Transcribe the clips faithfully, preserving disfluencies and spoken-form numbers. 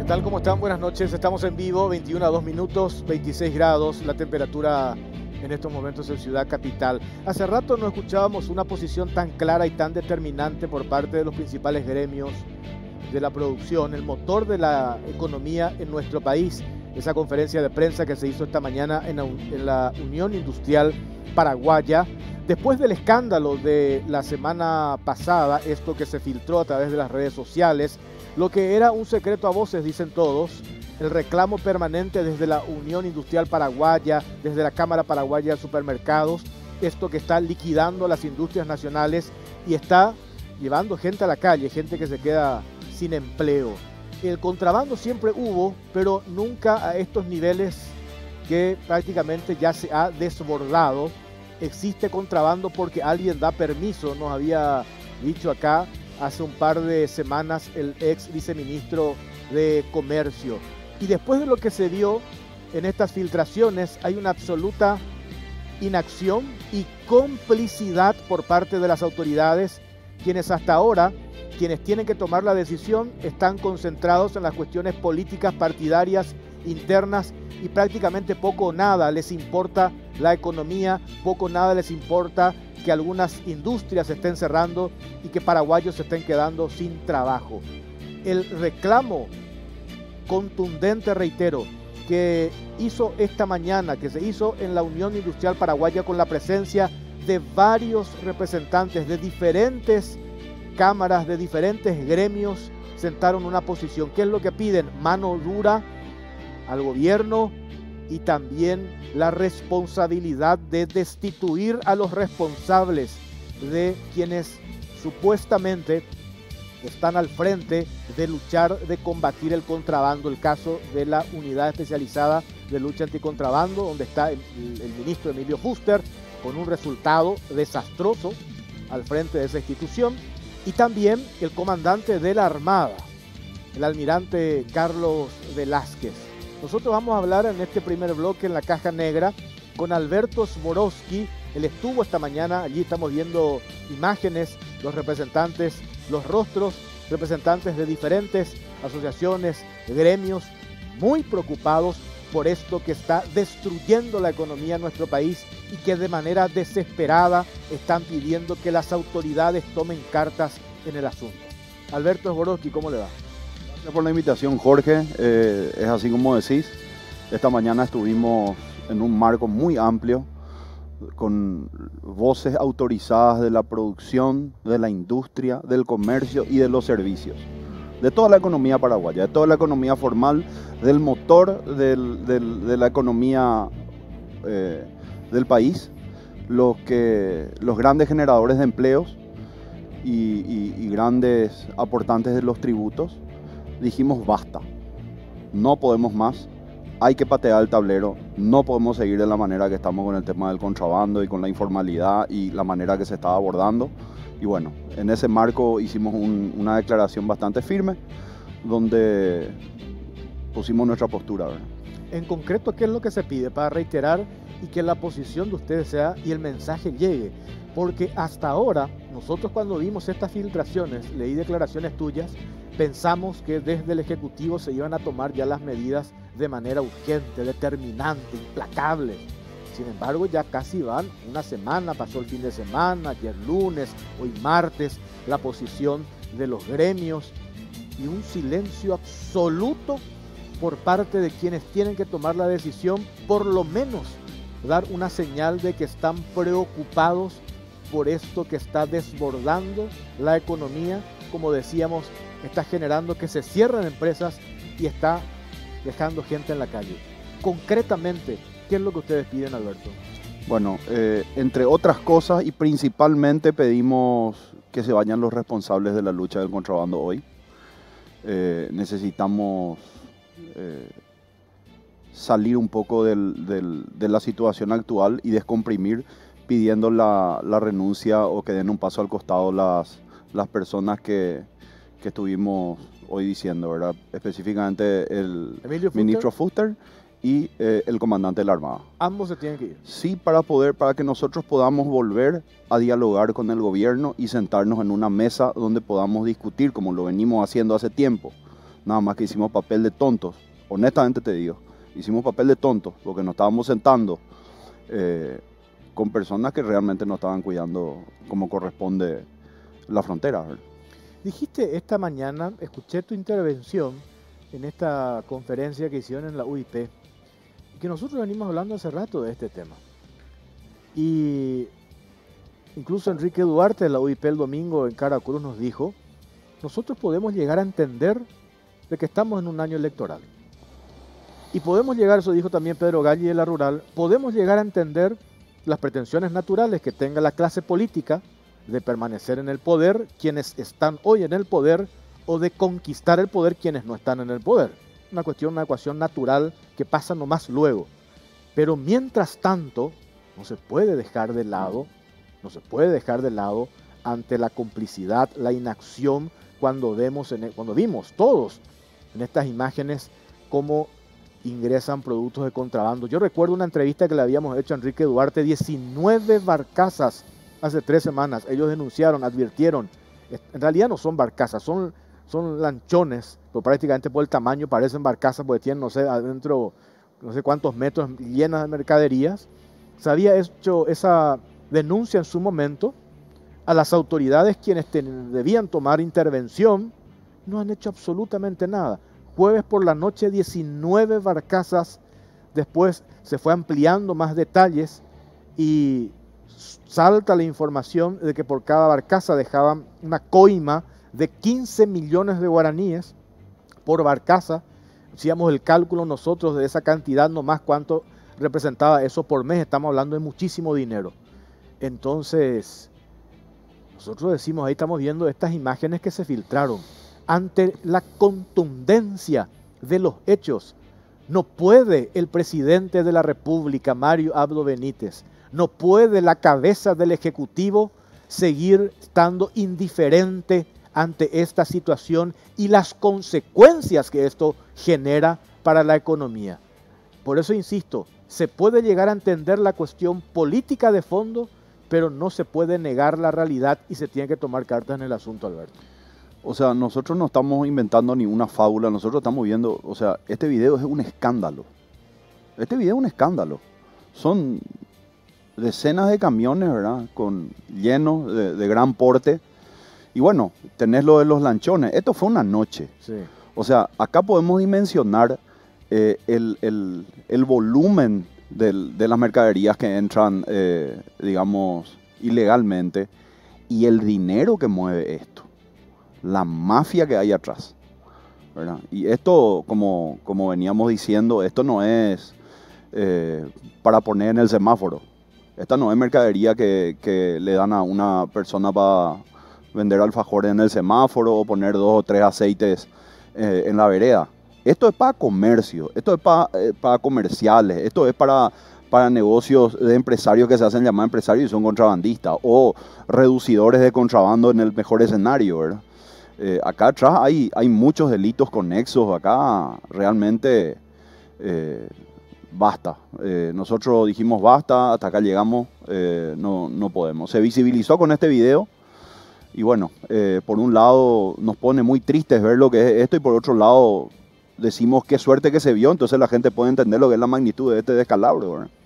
¿Qué tal? ¿Cómo están? Buenas noches. Estamos en vivo, veintiuno a dos minutos, veintiséis grados, la temperatura en estos momentos en Ciudad Capital. Hace rato no escuchábamos una posición tan clara y tan determinante por parte de los principales gremios de la producción, el motor de la economía en nuestro país. Esa conferencia de prensa que se hizo esta mañana en la, en la Unión Industrial Paraguaya, después del escándalo de la semana pasada, esto que se filtró a través de las redes sociales, lo que era un secreto a voces, dicen todos, el reclamo permanente desde la Unión Industrial Paraguaya, desde la Cámara Paraguaya de Supermercados, esto que está liquidando las industrias nacionales y está llevando gente a la calle, gente que se queda sin empleo. El contrabando siempre hubo, pero nunca a estos niveles que prácticamente ya se ha desbordado. Existe contrabando porque alguien da permiso, nos había dicho acá hace un par de semanas el ex viceministro de Comercio. Y después de lo que se vio en estas filtraciones, hay una absoluta inacción y complicidad por parte de las autoridades, quienes hasta ahora, quienes tienen que tomar la decisión, están concentrados en las cuestiones políticas partidarias internas y prácticamente poco o nada les importa la economía, poco o nada les importa que algunas industrias se estén cerrando y que paraguayos se estén quedando sin trabajo. El reclamo contundente, reitero, que hizo esta mañana, que se hizo en la Unión Industrial Paraguaya con la presencia de varios representantes de diferentes cámaras, de diferentes gremios, sentaron una posición. ¿Qué es lo que piden? Mano dura al gobierno y también la responsabilidad de destituir a los responsables de quienes supuestamente están al frente de luchar, de combatir el contrabando. El caso de la Unidad Especializada de Lucha Anticontrabando, donde está el, el ministro Emilio Fuster, con un resultado desastroso al frente de esa institución, y también el comandante de la Armada, el almirante Carlos Velázquez. Nosotros vamos a hablar en este primer bloque en la Caja Negra con Alberto Sborowski. Él estuvo esta mañana, allí estamos viendo imágenes, los representantes, los rostros, representantes de diferentes asociaciones, gremios, muy preocupados por esto que está destruyendo la economía en nuestro país y que de manera desesperada están pidiendo que las autoridades tomen cartas en el asunto. Alberto Sborowski, ¿cómo le va? Gracias por la invitación, Jorge. Eh, es así como decís, esta mañana estuvimos en un marco muy amplio con voces autorizadas de la producción, de la industria, del comercio y de los servicios, de toda la economía paraguaya, de toda la economía formal, del motor del, del, de la economía eh, del país, los, que, los grandes generadores de empleos y, y, y grandes aportantes de los tributos. Dijimos basta, no podemos más, hay que patear el tablero, no podemos seguir de la manera que estamos con el tema del contrabando y con la informalidad y la manera que se está abordando. Y bueno, en ese marco hicimos un, una declaración bastante firme donde pusimos nuestra postura, ¿verdad? En concreto, ¿qué es lo que se pide para reiterar y que la posición de ustedes sea y el mensaje llegue? Porque hasta ahora, nosotros cuando vimos estas filtraciones, leí declaraciones tuyas, pensamos que desde el Ejecutivo se iban a tomar ya las medidas de manera urgente, determinante, implacable. Sin embargo, ya casi van una semana, pasó el fin de semana, ayer lunes, hoy martes, la posición de los gremios y un silencio absoluto por parte de quienes tienen que tomar la decisión, por lo menos dar una señal de que están preocupados por esto que está desbordando la economía, como decíamos, está generando que se cierren empresas y está dejando gente en la calle. Concretamente, ¿qué es lo que ustedes piden, Alberto? Bueno, eh, entre otras cosas y principalmente pedimos que se vayan los responsables de la lucha del contrabando hoy. Eh, necesitamos eh, salir un poco del, del, de la situación actual y descomprimir pidiendo la, la renuncia o que den un paso al costado las, las personas que, que estuvimos hoy diciendo, ¿verdad? Específicamente el Emilio ministro Fuster y eh, el comandante de la Armada. Ambos se tienen que ir. Sí, para poder, para que nosotros podamos volver a dialogar con el gobierno y sentarnos en una mesa donde podamos discutir, como lo venimos haciendo hace tiempo, nada más que hicimos papel de tontos, honestamente te digo, hicimos papel de tontos, porque nos estábamos sentando eh, con personas que realmente no estaban cuidando como corresponde la frontera, ¿verdad? Dijiste esta mañana, escuché tu intervención en esta conferencia que hicieron en la U I P, que nosotros venimos hablando hace rato de este tema. Y incluso Enrique Duarte de la U I P el domingo en Caracruz nos dijo, nosotros podemos llegar a entender de que estamos en un año electoral. Y podemos llegar, eso dijo también Pedro Galli de la Rural, podemos llegar a entender las pretensiones naturales que tenga la clase política de permanecer en el poder quienes están hoy en el poder o de conquistar el poder quienes no están en el poder. Una cuestión, una ecuación natural que pasa nomás luego. Pero mientras tanto, no se puede dejar de lado, no se puede dejar de lado ante la complicidad, la inacción, cuando, vemos en el, cuando vimos todos en estas imágenes cómo ingresan productos de contrabando. Yo recuerdo una entrevista que le habíamos hecho a Enrique Duarte, diecinueve barcazas hace tres semanas. Ellos denunciaron, advirtieron, en realidad no son barcazas, son, son lanchones, pero prácticamente por el tamaño parecen barcazas porque tienen, no sé, adentro, no sé cuántos metros llenas de mercaderías. Se había hecho esa denuncia en su momento a las autoridades quienes ten, debían tomar intervención, no han hecho absolutamente nada. Jueves por la noche, diecinueve barcazas, después se fue ampliando más detalles y salta la información de que por cada barcaza dejaban una coima de quince millones de guaraníes por barcaza. Hacíamos el cálculo nosotros de esa cantidad, nomás cuánto representaba eso por mes, estamos hablando de muchísimo dinero. Entonces, nosotros decimos, ahí estamos viendo estas imágenes que se filtraron. Ante la contundencia de los hechos, no puede el presidente de la República, Mario Abdo Benítez, no puede la cabeza del Ejecutivo seguir estando indiferente ante esta situación y las consecuencias que esto genera para la economía. Por eso insisto, se puede llegar a entender la cuestión política de fondo, pero no se puede negar la realidad y se tiene que tomar cartas en el asunto, Alberto. O sea, nosotros no estamos inventando ninguna fábula, nosotros estamos viendo, o sea, este video es un escándalo. Este video es un escándalo. Son decenas de camiones, ¿verdad? Con llenos de, de gran porte. Y bueno, tenés lo de los lanchones. Esto fue una noche. Sí. O sea, acá podemos dimensionar eh, el, el, el volumen del, de las mercaderías que entran, eh, digamos, ilegalmente y el dinero que mueve esto. La mafia que hay atrás, ¿verdad? Y esto, como, como veníamos diciendo, esto no es eh, para poner en el semáforo. Esta no es mercadería que, que le dan a una persona para vender alfajores en el semáforo o poner dos o tres aceites eh, en la vereda. Esto es para comercio, esto es para, eh, para comerciales, esto es para, para negocios de empresarios que se hacen llamar empresarios y son contrabandistas o reducidores de contrabando en el mejor escenario, ¿verdad? Eh, acá atrás hay, hay muchos delitos conexos, acá realmente eh, basta. Eh, nosotros dijimos basta, hasta acá llegamos, eh, no, no podemos. Se visibilizó con este video y bueno, eh, por un lado nos pone muy tristes ver lo que es esto y por otro lado decimos qué suerte que se vio, entonces la gente puede entender lo que es la magnitud de este descalabro, ¿verdad?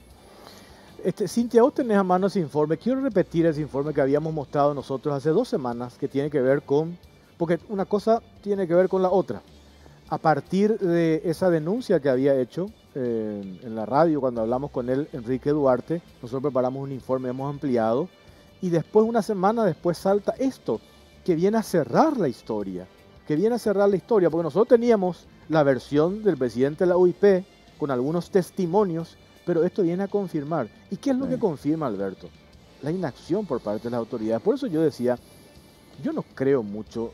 Este, Cintia, vos tenés a mano ese informe. Quiero repetir ese informe que habíamos mostrado nosotros hace dos semanas que tiene que ver con... Porque una cosa tiene que ver con la otra. A partir de esa denuncia que había hecho eh, en la radio cuando hablamos con él, Enrique Duarte, nosotros preparamos un informe, hemos ampliado, y después, una semana después, salta esto, que viene a cerrar la historia, que viene a cerrar la historia, porque nosotros teníamos la versión del presidente de la U I P con algunos testimonios, pero esto viene a confirmar. ¿Y qué es lo que confirma, Alberto? La inacción por parte de las autoridades. Por eso yo decía, yo no creo mucho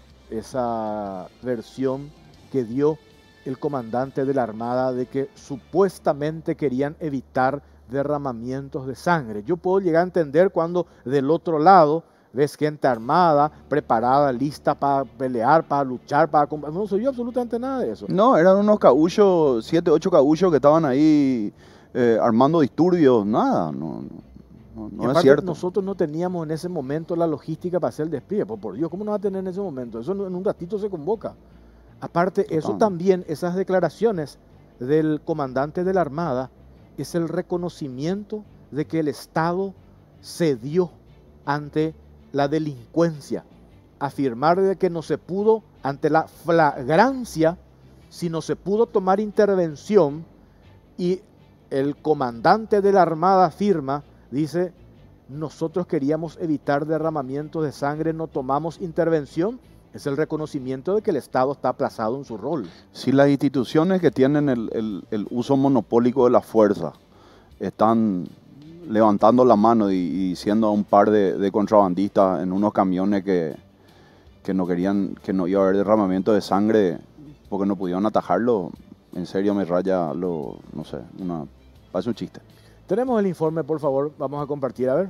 esa versión que dio el comandante de la Armada de que supuestamente querían evitar derramamientos de sangre. Yo puedo llegar a entender cuando del otro lado ves gente armada, preparada, lista para pelear, para luchar, para... No se vio absolutamente nada de eso. No, eran unos caullos, siete, ocho caullos que estaban ahí eh, armando disturbios, nada, no, no, no es cierto. Nosotros no teníamos en ese momento la logística para hacer el despliegue, por, por Dios, ¿cómo no va a tener en ese momento? Eso en un ratito se convoca. Aparte, eso también, esas declaraciones del comandante de la Armada, es el reconocimiento de que el Estado cedió ante la delincuencia. Afirmar de que no se pudo, ante la flagrancia, si no se pudo tomar intervención, y el comandante de la Armada afirma, dice, nosotros queríamos evitar derramamiento de sangre, no tomamos intervención. Es el reconocimiento de que el Estado está aplazado en su rol. Si las instituciones que tienen el, el, el uso monopólico de la fuerza están levantando la mano y, y diciendo a un par de, de contrabandistas en unos camiones que, que no querían, que no iba a haber derramamiento de sangre porque no pudieron atajarlo, en serio me raya lo, no sé, una, parece un chiste. Tenemos el informe, por favor, vamos a compartir, a ver.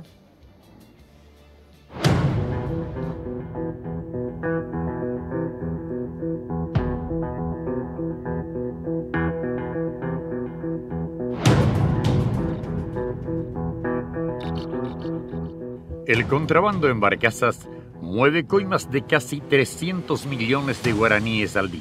El contrabando en barcazas mueve coimas de casi trescientos millones de guaraníes al día.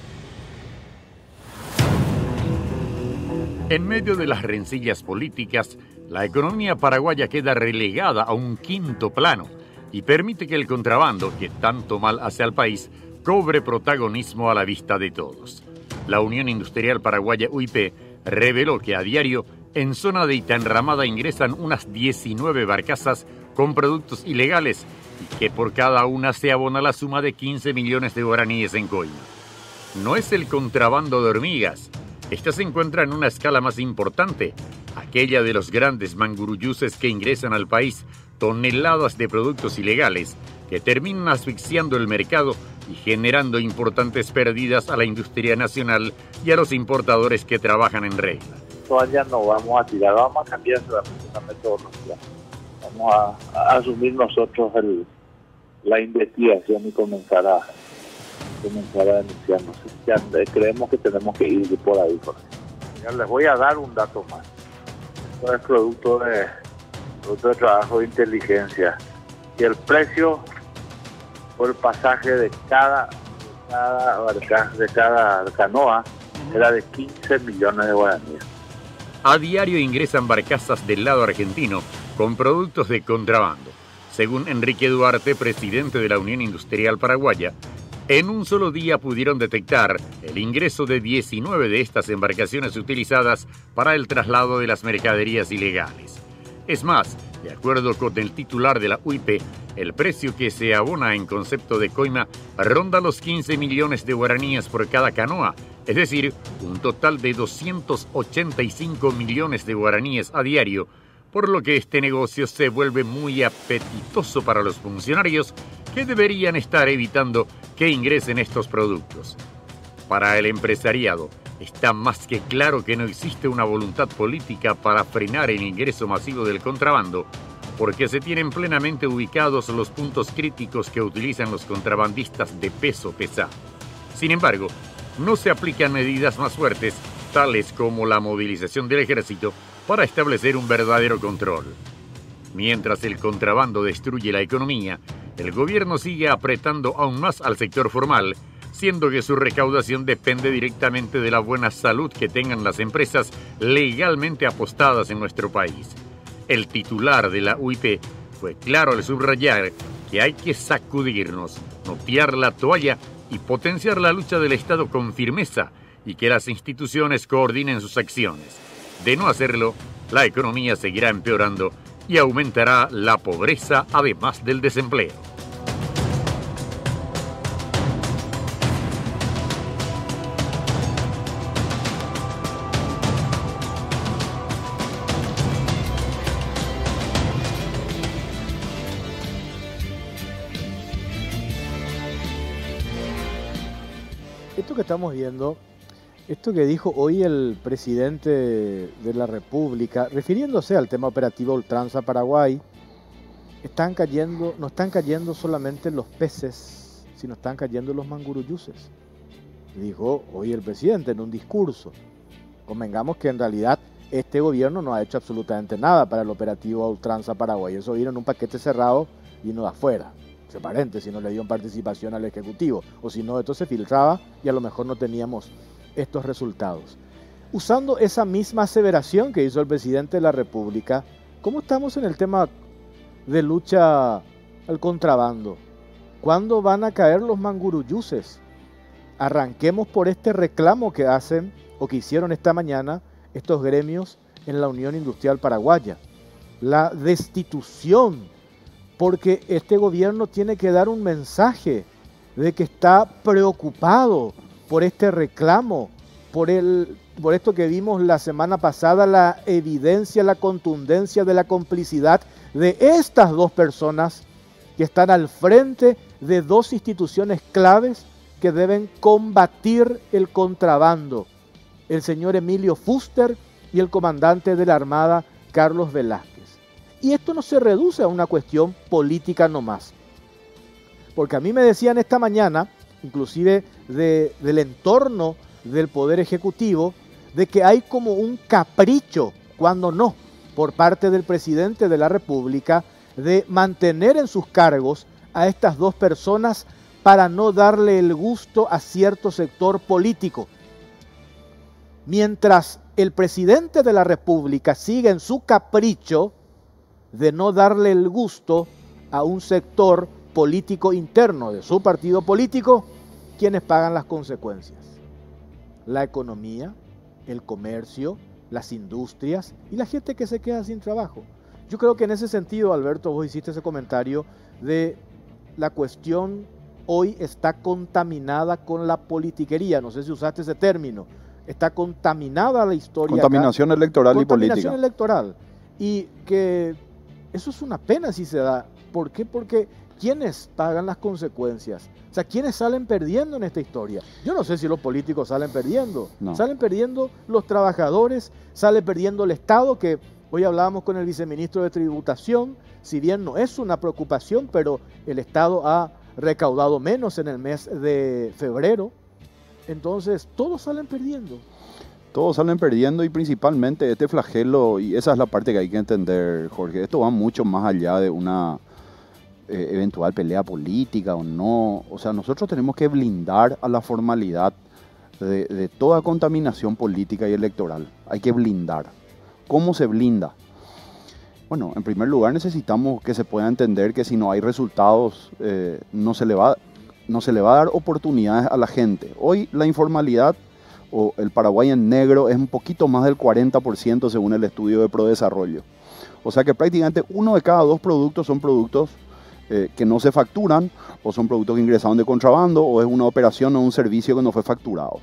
En medio de las rencillas políticas, la economía paraguaya queda relegada a un quinto plano y permite que el contrabando, que tanto mal hace al país, cobre protagonismo a la vista de todos. La Unión Industrial Paraguaya U I P reveló que a diario en zona de Itanramada ingresan unas diecinueve barcazas con productos ilegales y que por cada una se abona la suma de quince millones de guaraníes en coima. No es el contrabando de hormigas. Esta se encuentra en una escala más importante, aquella de los grandes manguruyuses que ingresan al país toneladas de productos ilegales que terminan asfixiando el mercado y generando importantes pérdidas a la industria nacional y a los importadores que trabajan en regla. Todavía no vamos a tirar, vamos a cambiar la metodología. Vamos a, a asumir nosotros el, la investigación y comenzar a comenzar a denunciarnos. Ya creemos que tenemos que ir por ahí. Por ahí. Ya les voy a dar un dato más. Esto es producto de, producto de trabajo de inteligencia. Y el precio por el pasaje de cada, de cada, barca, de cada canoa era de quince millones de guaraníes. A diario ingresan barcazas del lado argentino con productos de contrabando. Según Enrique Duarte, presidente de la Unión Industrial Paraguaya, en un solo día pudieron detectar el ingreso de diecinueve de estas embarcaciones utilizadas para el traslado de las mercaderías ilegales. Es más, de acuerdo con el titular de la U I P, el precio que se abona en concepto de coima ronda los quince millones de guaraníes por cada canoa, es decir, un total de doscientos ochenta y cinco millones de guaraníes a diario, por lo que este negocio se vuelve muy apetitoso para los funcionarios que deberían estar evitando que ingresen estos productos. Para el empresariado, está más que claro que no existe una voluntad política para frenar el ingreso masivo del contrabando, porque se tienen plenamente ubicados los puntos críticos que utilizan los contrabandistas de peso pesado. Sin embargo, no se aplican medidas más fuertes, tales como la movilización del ejército, para establecer un verdadero control. Mientras el contrabando destruye la economía, el gobierno sigue apretando aún más al sector formal, siendo que su recaudación depende directamente de la buena salud que tengan las empresas legalmente apostadas en nuestro país. El titular de la U I P fue claro al subrayar que hay que sacudirnos, no tirar la toalla y potenciar la lucha del Estado con firmeza y que las instituciones coordinen sus acciones. De no hacerlo, la economía seguirá empeorando y aumentará la pobreza además del desempleo. Esto que estamos viendo, esto que dijo hoy el presidente de la República, refiriéndose al tema operativo Ultranza Paraguay, están cayendo, no están cayendo solamente los peces, sino están cayendo los manguruyuses. Dijo hoy el presidente en un discurso. Convengamos que en realidad este gobierno no ha hecho absolutamente nada para el operativo Ultranza Paraguay. Eso vino en un paquete cerrado, vino de afuera. entre paréntesis, no le dieron participación al Ejecutivo, o si no, esto se filtraba y a lo mejor no teníamos estos resultados. Usando esa misma aseveración que hizo el presidente de la República, ¿cómo estamos en el tema de lucha al contrabando? ¿Cuándo van a caer los manguruyuses? Arranquemos por este reclamo que hacen o que hicieron esta mañana estos gremios en la Unión Industrial Paraguaya. La destitución, porque este gobierno tiene que dar un mensaje de que está preocupado por este reclamo, por, el, por esto que vimos la semana pasada, la evidencia, la contundencia de la complicidad de estas dos personas que están al frente de dos instituciones claves que deben combatir el contrabando, el señor Emilio Fuster y el comandante de la Armada, Carlos Velázquez. Y esto no se reduce a una cuestión política nomás, porque a mí me decían esta mañana, inclusive de, del entorno del Poder Ejecutivo, de que hay como un capricho, cuando no, por parte del presidente de la República, de mantener en sus cargos a estas dos personas para no darle el gusto a cierto sector político. Mientras el presidente de la República sigue en su capricho de no darle el gusto a un sector político interno de su partido político, quienes pagan las consecuencias: la economía, el comercio, las industrias y la gente que se queda sin trabajo. Yo creo que en ese sentido, Alberto, vos hiciste ese comentario de la cuestión hoy está contaminada con la politiquería, no sé si usaste ese término, está contaminada la historia. Contaminación acá. electoral y política. Contaminación electoral. Y que eso es una pena si se da. ¿Por qué? Porque ¿quiénes pagan las consecuencias? O sea, ¿quiénes salen perdiendo en esta historia? Yo no sé si los políticos salen perdiendo. No. Salen perdiendo los trabajadores, sale perdiendo el Estado, que hoy hablábamos con el viceministro de Tributación, si bien no es una preocupación, pero el Estado ha recaudado menos en el mes de febrero. Entonces, todos salen perdiendo. Todos salen perdiendo y principalmente este flagelo, y esa es la parte que hay que entender, Jorge, esto va mucho más allá de una eh, eventual pelea política o no. O sea, nosotros tenemos que blindar a la formalidad de, de toda contaminación política y electoral. Hay que blindar. ¿Cómo se blinda? Bueno, en primer lugar necesitamos que se pueda entender que si no hay resultados, eh, no se le va, no se le va a dar oportunidades a la gente. Hoy la informalidad o el Paraguay en negro es un poquito más del cuarenta por ciento según el estudio de Prodesarrollo. O sea que prácticamente uno de cada dos productos son productos eh, que no se facturan, o son productos que ingresaron de contrabando, o es una operación o un servicio que no fue facturado.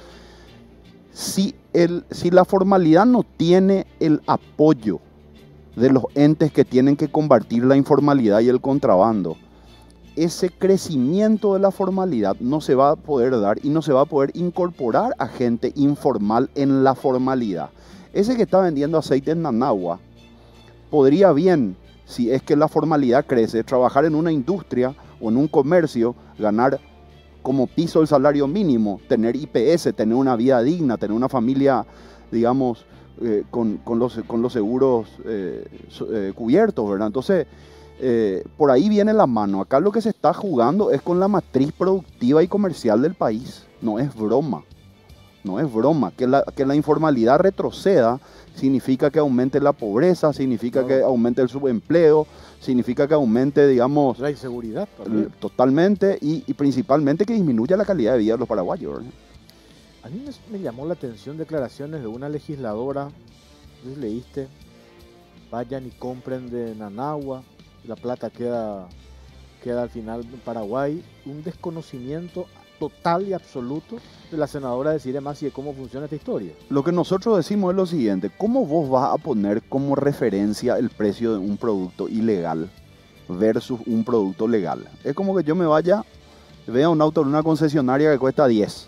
Si, el, si la formalidad no tiene el apoyo de los entes que tienen que combatir la informalidad y el contrabando, ese crecimiento de la formalidad no se va a poder dar y no se va a poder incorporar a gente informal en la formalidad. Ese que está vendiendo aceite en Nanagua podría bien, si es que la formalidad crece, trabajar en una industria o en un comercio, ganar como piso el salario mínimo, tener I P S, tener una vida digna, tener una familia, digamos, eh, con, con, los, con los seguros eh, eh, cubiertos, ¿verdad? Entonces, Eh, por ahí viene la mano. Acá lo que se está jugando es con la matriz productiva y comercial del país. No es broma. No es broma. Que la, que la informalidad retroceda significa que aumente la pobreza, significa no. que aumente el subempleo, significa que aumente, digamos, la inseguridad. El, totalmente y, y principalmente que disminuya la calidad de vida de los paraguayos, ¿verdad? A mí me, me llamó la atención declaraciones de una legisladora. ¿Sí leíste? Vayan y compren de Nanagua. La plata queda, queda al final en Paraguay. Un desconocimiento total y absoluto de la senadora de Ciremas y de cómo funciona esta historia. Lo que nosotros decimos es lo siguiente: ¿cómo vos vas a poner como referencia el precio de un producto ilegal versus un producto legal? Es como que yo me vaya, vea un auto en una concesionaria que cuesta diez.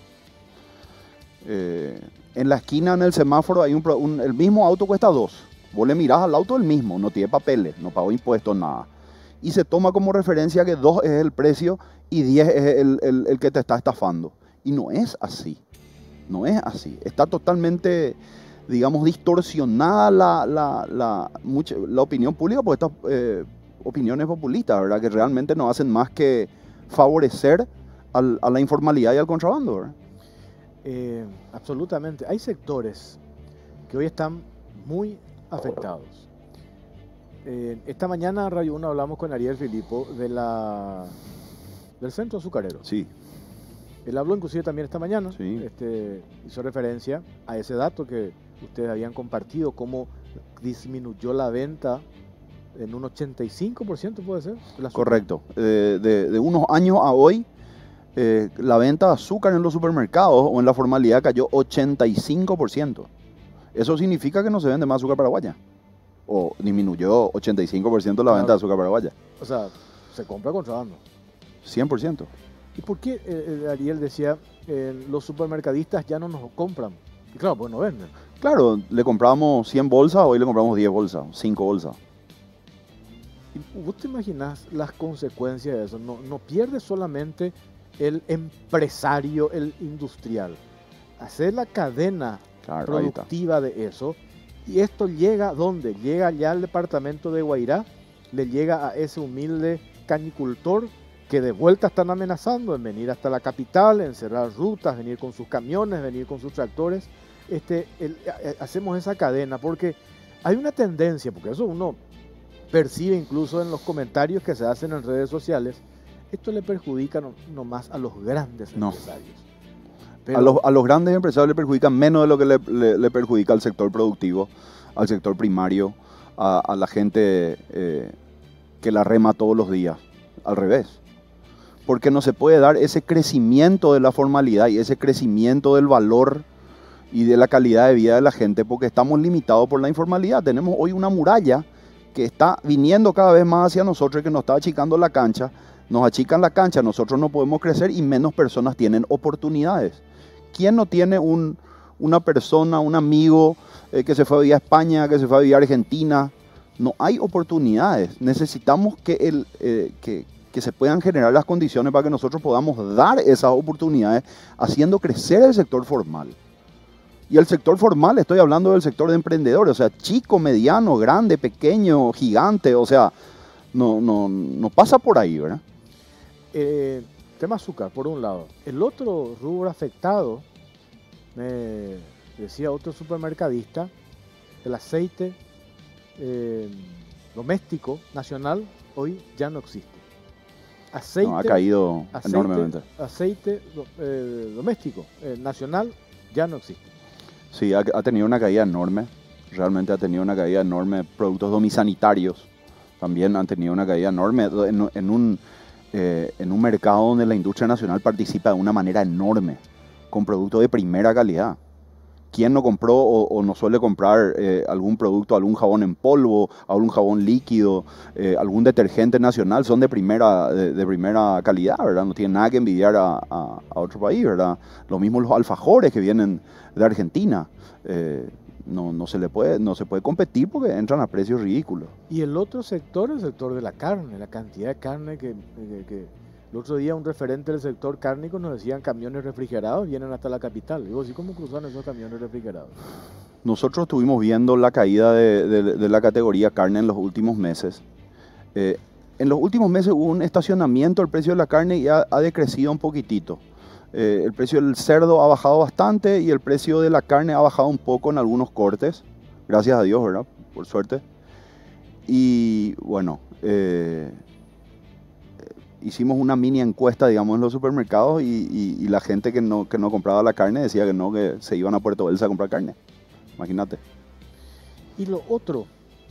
Eh, en la esquina, en el semáforo, hay un, un, el mismo auto cuesta dos. Vos le mirás al auto el mismo, no tiene papeles, no pagó impuestos, nada. Y se toma como referencia que dos es el precio y diez es el, el, el que te está estafando. Y no es así, no es así. Está totalmente, digamos, distorsionada la, la, la, mucha, la opinión pública porque está eh, opiniones populistas, ¿verdad? Que realmente no hacen más que favorecer al, a la informalidad y al contrabando, ¿verdad? Eh, absolutamente. Hay sectores que hoy están muy afectados. Eh, esta mañana en Radio uno hablamos con Ariel Filippo de la, del centro azucarero. Sí. Él habló inclusive también esta mañana, Sí. este, hizo referencia a ese dato que ustedes habían compartido, cómo disminuyó la venta en un ochenta y cinco por ciento, puede ser. El azúcar. Correcto. Eh, de, de unos años a hoy, eh, la venta de azúcar en los supermercados o en la formalidad cayó ochenta y cinco por ciento. Eso significa que no se vende más azúcar paraguaya. O disminuyó ochenta y cinco por ciento la venta de azúcar paraguaya. O sea, se compra contrabando. cien por ciento. ¿Y por qué eh, Ariel decía, eh, los supermercadistas ya no nos compran? Y claro, pues no venden. Claro, le comprábamos cien bolsas, hoy le compramos diez bolsas, cinco bolsas. ¿Y vos te imaginás las consecuencias de eso? No, no pierde solamente el empresario, el industrial. Hacer la cadena Claro, ahí está. productiva de eso. Y esto llega, ¿dónde? Llega ya al departamento de Guairá, le llega a ese humilde cañicultor que de vuelta están amenazando en venir hasta la capital, en cerrar rutas, venir con sus camiones, venir con sus tractores. Este, el, eh, hacemos esa cadena porque hay una tendencia, porque eso uno percibe incluso en los comentarios que se hacen en redes sociales, esto le perjudica no, no más a los grandes No. empresarios. Pero, A los, a los grandes empresarios le perjudican menos de lo que le, le- le perjudica al sector productivo, al sector primario, a, a la gente eh, que la rema todos los días. Al revés. Porque no se puede dar ese crecimiento de la formalidad y ese crecimiento del valor y de la calidad de vida de la gente porque estamos limitados por la informalidad. Tenemos hoy una muralla que está viniendo cada vez más hacia nosotros y que nos está achicando la cancha. Nos achican la cancha, nosotros no podemos crecer y menos personas tienen oportunidades. ¿Quién no tiene un, una persona, un amigo eh, que se fue a vivir a España, que se fue a vivir a Argentina? No hay oportunidades. Necesitamos que, el, eh, que, que se puedan generar las condiciones para que nosotros podamos dar esas oportunidades haciendo crecer el sector formal. Y el sector formal, estoy hablando del sector de emprendedores, o sea, chico, mediano, grande, pequeño, gigante, o sea, no, no, no pasa por ahí, ¿verdad? Eh, tema azúcar, por un lado. El otro rubro afectado, me decía otro supermercadista, el aceite eh, doméstico nacional hoy ya no existe. Aceite, No, ha caído aceite, enormemente. aceite do- eh, doméstico eh, nacional ya no existe. Sí, ha, ha tenido una caída enorme, realmente ha tenido una caída enorme. Productos domisanitarios también han tenido una caída enorme en, en un, eh, en un mercado donde la industria nacional participa de una manera enorme, con productos de primera calidad. ¿Quién no compró o, o no suele comprar eh, algún producto, algún jabón en polvo, algún jabón líquido, eh, algún detergente nacional? Son de primera, de, de primera calidad, ¿verdad? No tienen nada que envidiar a, a, a otro país, ¿verdad? Lo mismo los alfajores que vienen de Argentina. Eh, no, no, se le puede, no se puede competir porque entran a precios ridículos. Y el otro sector, el sector de la carne, la cantidad de carne que, que, que el otro día un referente del sector cárnico nos decían camiones refrigerados vienen hasta la capital. Digo, ¿sí cómo cruzan esos camiones refrigerados? Nosotros estuvimos viendo la caída de, de, de la categoría carne en los últimos meses. Eh, en los últimos meses hubo un estacionamiento del precio de la carne y ha, ha decrecido un poquitito. Eh, el precio del cerdo ha bajado bastante y el precio de la carne ha bajado un poco en algunos cortes. Gracias a Dios, ¿verdad? Por suerte. Y bueno, eh, hicimos una mini encuesta, digamos, en los supermercados y, y, y la gente que no, que no compraba la carne decía que no, que se iban a Puerto Belsa a comprar carne. Imagínate. Y lo otro,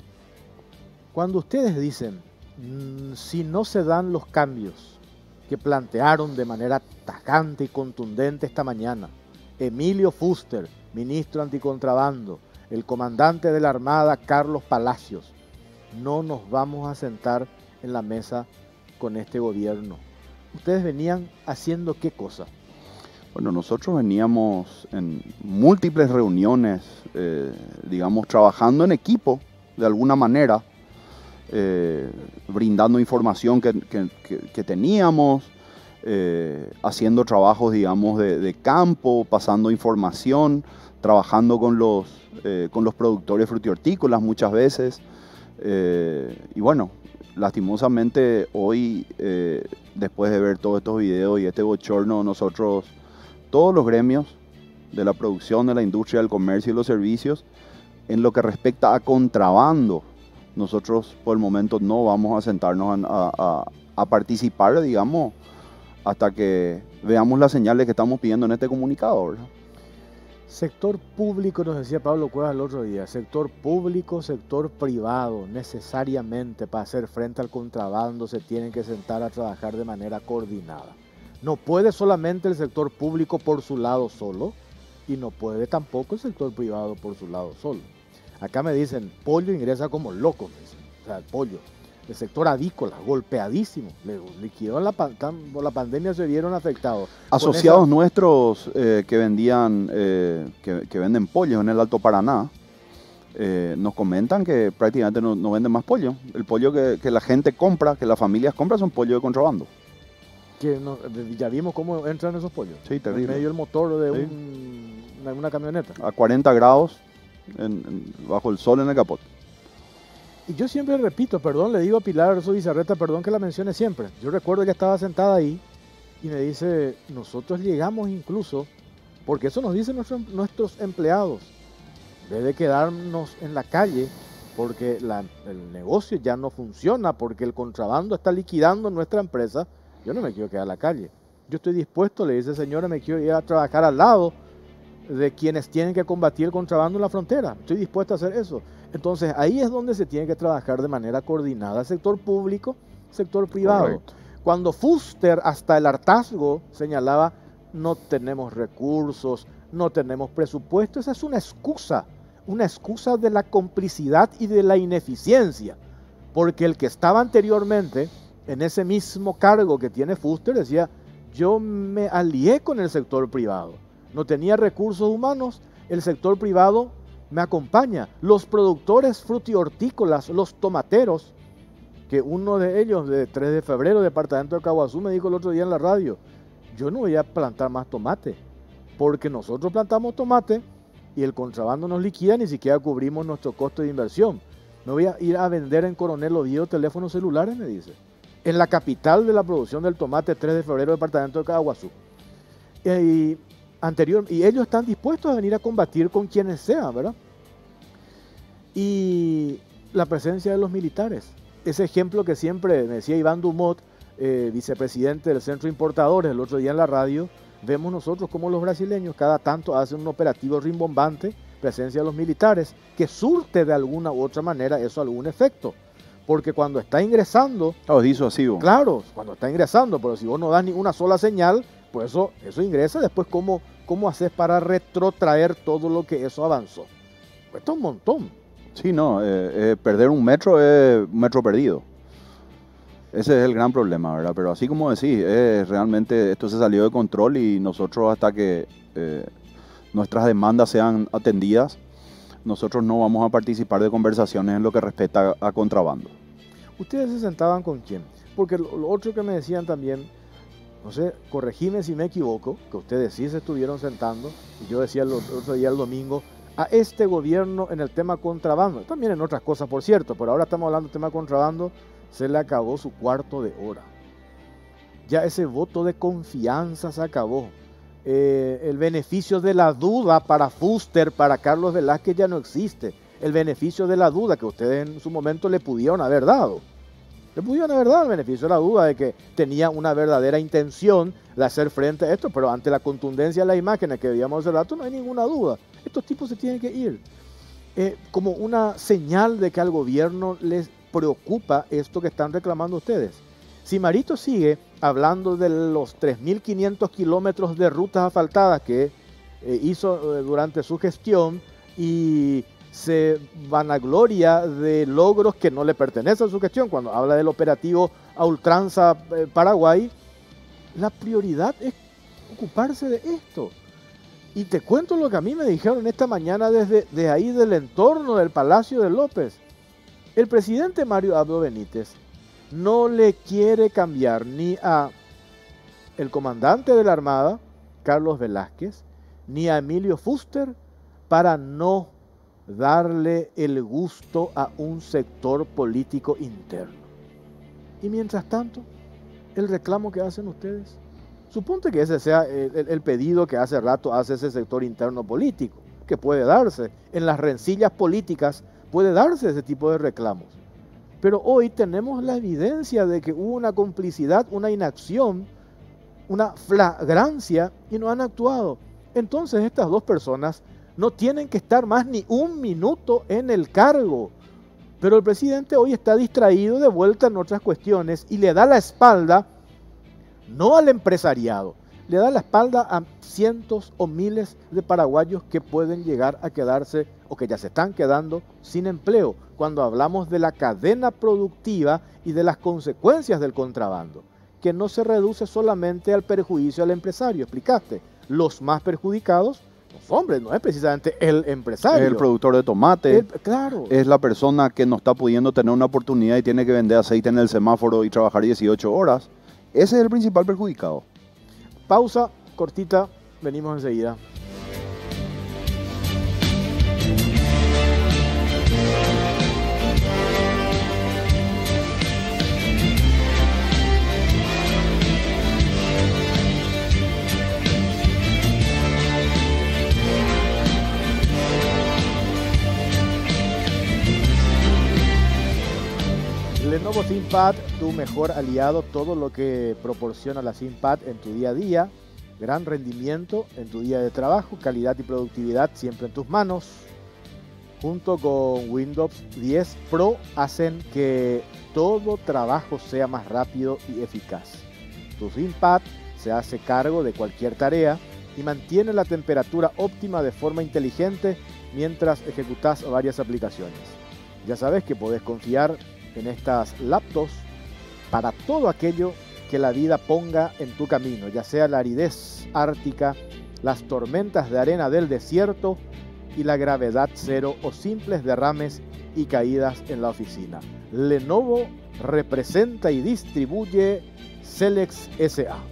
cuando ustedes dicen, mmm, si no se dan los cambios que plantearon de manera tajante y contundente esta mañana, Emilio Fuster, ministro anticontrabando, el comandante de la Armada, Carlos Palacios, no nos vamos a sentar en la mesa con este gobierno. ¿Ustedes venían haciendo qué cosa? Bueno, nosotros veníamos en múltiples reuniones, eh, digamos, trabajando en equipo, de alguna manera, eh, brindando información que, que, que, que teníamos, eh, haciendo trabajos, digamos, de, de campo, pasando información, trabajando con los, eh, con los productores frutihortícolas muchas veces. Eh, y bueno, lastimosamente hoy, eh, después de ver todos estos videos y este bochorno, nosotros, todos los gremios de la producción, de la industria, del comercio y los servicios, en lo que respecta a contrabando, nosotros por el momento no vamos a sentarnos a, a, a participar, digamos, hasta que veamos las señales que estamos pidiendo en este comunicado, ¿verdad? Sector público, nos decía Pablo Cuevas el otro día, sector público, sector privado, necesariamente para hacer frente al contrabando se tienen que sentar a trabajar de manera coordinada. No puede solamente el sector público por su lado solo y no puede tampoco el sector privado por su lado solo. Acá me dicen, pollo ingresa como loco, me dicen. O sea, el pollo. El sector avícola, golpeadísimo. Le liquidó la, por la pandemia, se vieron afectados. Asociados esa... nuestros eh, que vendían, eh, que, que venden pollos en el Alto Paraná, eh, nos comentan que prácticamente no, no venden más pollo. El pollo que, que la gente compra, que las familias compran, son pollo de contrabando. Que no, ya vimos cómo entran esos pollos. Sí, terrible. En medio del motor de sí. un, una, una camioneta. A cuarenta grados, en, en, bajo el sol en el capot. Y yo siempre repito, perdón, le digo a Pilar Arzo Bizarreta, perdón que la mencione siempre. Yo recuerdo que estaba sentada ahí y me dice, nosotros llegamos incluso, porque eso nos dicen nuestros, nuestros empleados, debe quedarnos en la calle porque la, el negocio ya no funciona, porque el contrabando está liquidando nuestra empresa. Yo no me quiero quedar en la calle. Yo estoy dispuesto, le dice señora, me quiero ir a trabajar al lado de quienes tienen que combatir el contrabando en la frontera. Estoy dispuesto a hacer eso. Entonces ahí es donde se tiene que trabajar de manera coordinada, sector público, sector privado. Correcto. Cuando Fuster hasta el hartazgo señalaba no tenemos recursos, no tenemos presupuesto, esa es una excusa, una excusa de la complicidad y de la ineficiencia, porque el que estaba anteriormente en ese mismo cargo que tiene Fuster decía yo me alié con el sector privado, no tenía recursos humanos, el sector privado me acompaña. Los productores frutihortícolas, los tomateros, que uno de ellos de tres de febrero, departamento de Caguazú, me dijo el otro día en la radio, yo no voy a plantar más tomate, porque nosotros plantamos tomate y el contrabando nos liquida, ni siquiera cubrimos nuestro costo de inversión. Me voy a ir a vender en Coronel Oviedo teléfonos celulares, me dice, en la capital de la producción del tomate, tres de febrero, departamento de Caguazú. Y anterior, y ellos están dispuestos a venir a combatir con quienes sean, ¿verdad? Y la presencia de los militares, ese ejemplo que siempre me decía Iván Dumont, eh, vicepresidente del Centro de Importadores, el otro día en la radio, vemos nosotros como los brasileños cada tanto hacen un operativo rimbombante, presencia de los militares, que surte de alguna u otra manera eso algún efecto, porque cuando está ingresando, oh, disuasivo. Claro, cuando está ingresando, pero si vos no das ni una sola señal, pues eso, eso ingresa, después cómo, cómo haces para retrotraer todo lo que eso avanzó. Cuesta un montón. Sí, no, eh, eh, perder un metro es un metro perdido. Ese es el gran problema, ¿verdad? Pero así como decís, eh, realmente esto se salió de control y nosotros hasta que eh, nuestras demandas sean atendidas, nosotros no vamos a participar de conversaciones en lo que respecta a, a contrabando. ¿Ustedes se sentaban con quién? Porque lo, lo otro que me decían también, no sé, corregime si me equivoco, que ustedes sí se estuvieron sentando, y yo decía el otro día el domingo, a este gobierno en el tema contrabando, también en otras cosas por cierto, pero ahora estamos hablando del tema contrabando, se le acabó su cuarto de hora. Ya ese voto de confianza se acabó. Eh, el beneficio de la duda para Fuster, para Carlos Velázquez ya no existe. El beneficio de la duda que ustedes en su momento le pudieron haber dado. Le pudieron haber dado el beneficio de la duda de que tenía una verdadera intención de hacer frente a esto, pero ante la contundencia de las imágenes que veíamos hace rato no hay ninguna duda. Estos tipos se tienen que ir. Eh, como una señal de que al gobierno les preocupa esto que están reclamando ustedes. Si Marito sigue hablando de los tres mil quinientos kilómetros de rutas asfaltadas que eh, hizo eh, durante su gestión y se vanagloria de logros que no le pertenecen a su gestión, cuando habla del operativo a ultranza eh, Paraguay, la prioridad es ocuparse de esto. Y te cuento lo que a mí me dijeron esta mañana desde de ahí del entorno del Palacio de López. El presidente Mario Abdo Benítez no le quiere cambiar ni a el comandante de la Armada, Carlos Velázquez, ni a Emilio Fuster para no darle el gusto a un sector político interno. Y mientras tanto, el reclamo que hacen ustedes, suponte que ese sea el, el, el pedido que hace rato hace ese sector interno político, que puede darse, en las rencillas políticas puede darse ese tipo de reclamos. Pero hoy tenemos la evidencia de que hubo una complicidad, una inacción, una flagrancia y no han actuado. Entonces estas dos personas no tienen que estar más ni un minuto en el cargo. Pero el presidente hoy está distraído de vuelta en otras cuestiones y le da la espalda, no al empresariado, le da la espalda a cientos o miles de paraguayos que pueden llegar a quedarse o que ya se están quedando sin empleo, cuando hablamos de la cadena productiva y de las consecuencias del contrabando, que no se reduce solamente al perjuicio al empresario. Explicaste, los más perjudicados, los hombres, no es precisamente el empresario. Es el productor de tomate, el, claro. Es la persona que no está pudiendo tener una oportunidad y tiene que vender aceite en el semáforo y trabajar dieciocho horas. Ese es el principal perjudicado. Pausa cortita, venimos enseguida. Lenovo ThinkPad, tu mejor aliado, todo lo que proporciona la ThinkPad en tu día a día, gran rendimiento en tu día de trabajo, calidad y productividad siempre en tus manos, junto con Windows diez Pro hacen que todo trabajo sea más rápido y eficaz. Tu ThinkPad se hace cargo de cualquier tarea y mantiene la temperatura óptima de forma inteligente mientras ejecutas varias aplicaciones. Ya sabes que podés confiar en estas laptops para todo aquello que la vida ponga en tu camino, ya sea la aridez ártica, las tormentas de arena del desierto y la gravedad cero o simples derrames y caídas en la oficina. Lenovo representa y distribuye Celex S A.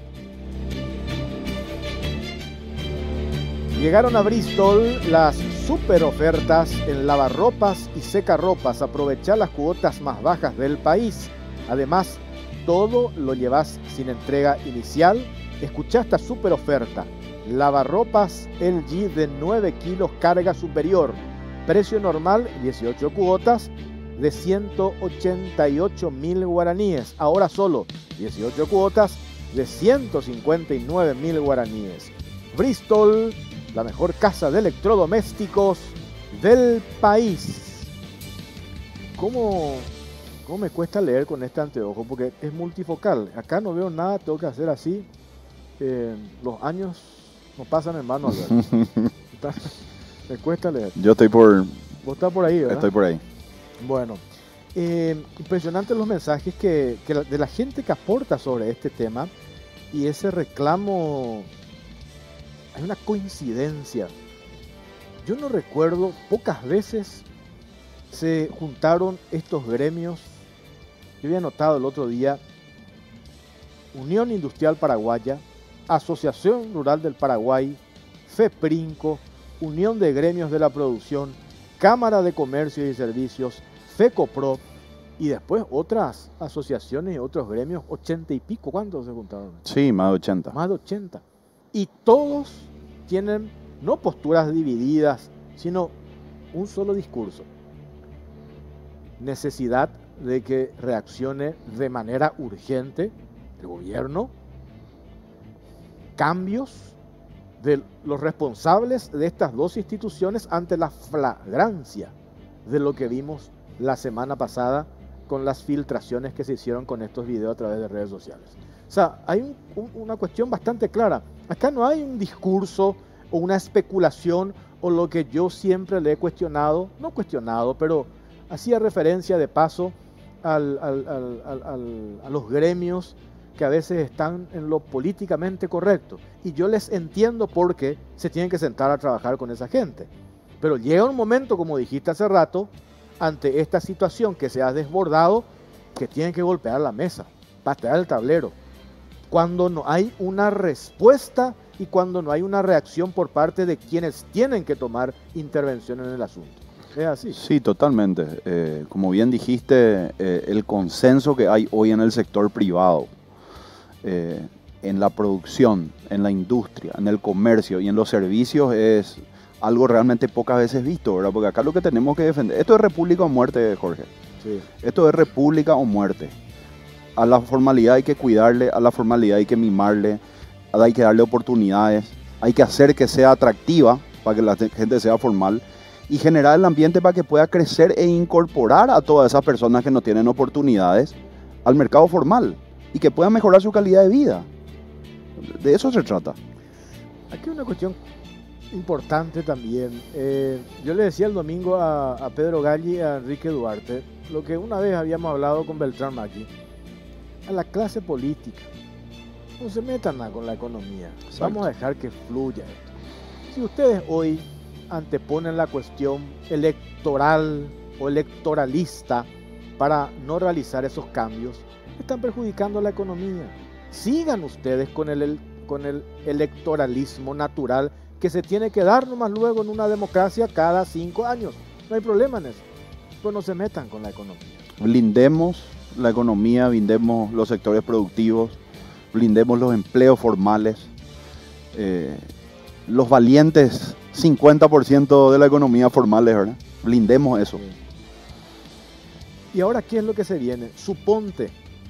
Llegaron a Bristol las super ofertas en lavarropas y secarropas. Aprovecha las cuotas más bajas del país. Además, todo lo llevas sin entrega inicial. Escucha esta super oferta. Lavarropas L G de nueve kilos carga superior. Precio normal dieciocho cuotas de ciento ochenta y ocho mil guaraníes. Ahora solo dieciocho cuotas de ciento cincuenta y nueve mil guaraníes. Bristol, la mejor casa de electrodomésticos del país. ¿Cómo, cómo me cuesta leer con este anteojo? Porque es multifocal. Acá no veo nada, tengo que hacer así. Eh, los años no pasan en mano. Me cuesta leer. Yo estoy por... Vos estás por ahí, ¿verdad? Estoy por ahí. Bueno, eh, impresionantes los mensajes que, que la, de la gente que aporta sobre este tema y ese reclamo. Hay una coincidencia. Yo no recuerdo, pocas veces se juntaron estos gremios. Yo había notado el otro día, Unión Industrial Paraguaya, Asociación Rural del Paraguay, FEPRINCO, Unión de Gremios de la Producción, Cámara de Comercio y Servicios, FECOPRO, y después otras asociaciones y otros gremios, ochenta y pico. ¿Cuántos se juntaron? Sí, más de ochenta. Más de ochenta. Y todos tienen no posturas divididas, sino un solo discurso. Necesidad de que reaccione de manera urgente el gobierno, cambios de los responsables de estas dos instituciones ante la flagrancia de lo que vimos la semana pasada con las filtraciones que se hicieron con estos videos a través de redes sociales. O sea, hay un, un, una cuestión bastante clara. Acá no hay un discurso o una especulación o lo que yo siempre le he cuestionado, no cuestionado, pero hacía referencia de paso al, al, al, al, al, a los gremios que a veces están en lo políticamente correcto. Y yo les entiendo porque se tienen que sentar a trabajar con esa gente. Pero llega un momento, como dijiste hace rato, ante esta situación que se ha desbordado, que tienen que golpear la mesa, patear el tablero. Cuando no hay una respuesta y cuando no hay una reacción por parte de quienes tienen que tomar intervención en el asunto. ¿Es así? Sí, totalmente. Eh, como bien dijiste, eh, el consenso que hay hoy en el sector privado, eh, en la producción, en la industria, en el comercio y en los servicios es algo realmente pocas veces visto, ¿verdad? Porque acá lo que tenemos que defender, esto es república o muerte, Jorge. Sí. Esto es república o muerte. A la formalidad hay que cuidarle, a la formalidad hay que mimarle, hay que darle oportunidades, hay que hacer que sea atractiva para que la gente sea formal y generar el ambiente para que pueda crecer e incorporar a todas esas personas que no tienen oportunidades al mercado formal y que puedan mejorar su calidad de vida. De eso se trata. Aquí hay una cuestión importante también. Eh, yo le decía el domingo a, a Pedro Galli y a Enrique Duarte lo que una vez habíamos hablado con Beltrán Maqui. A la clase política, no se metan nada con la economía. Exacto. Vamos a dejar que fluya esto. Si ustedes hoy anteponen la cuestión electoral o electoralista para no realizar esos cambios, están perjudicando a la economía. Sigan ustedes con el, con el electoralismo natural que se tiene que dar nomás luego en una democracia cada cinco años. No hay problema en eso. Pero no se metan con la economía. Blindemos la economía, blindemos los sectores productivos, blindemos los empleos formales. Eh, los valientes cincuenta por ciento de la economía formal, ¿verdad? Blindemos eso. Sí. Y ahora, ¿qué es lo que se viene? Suponte,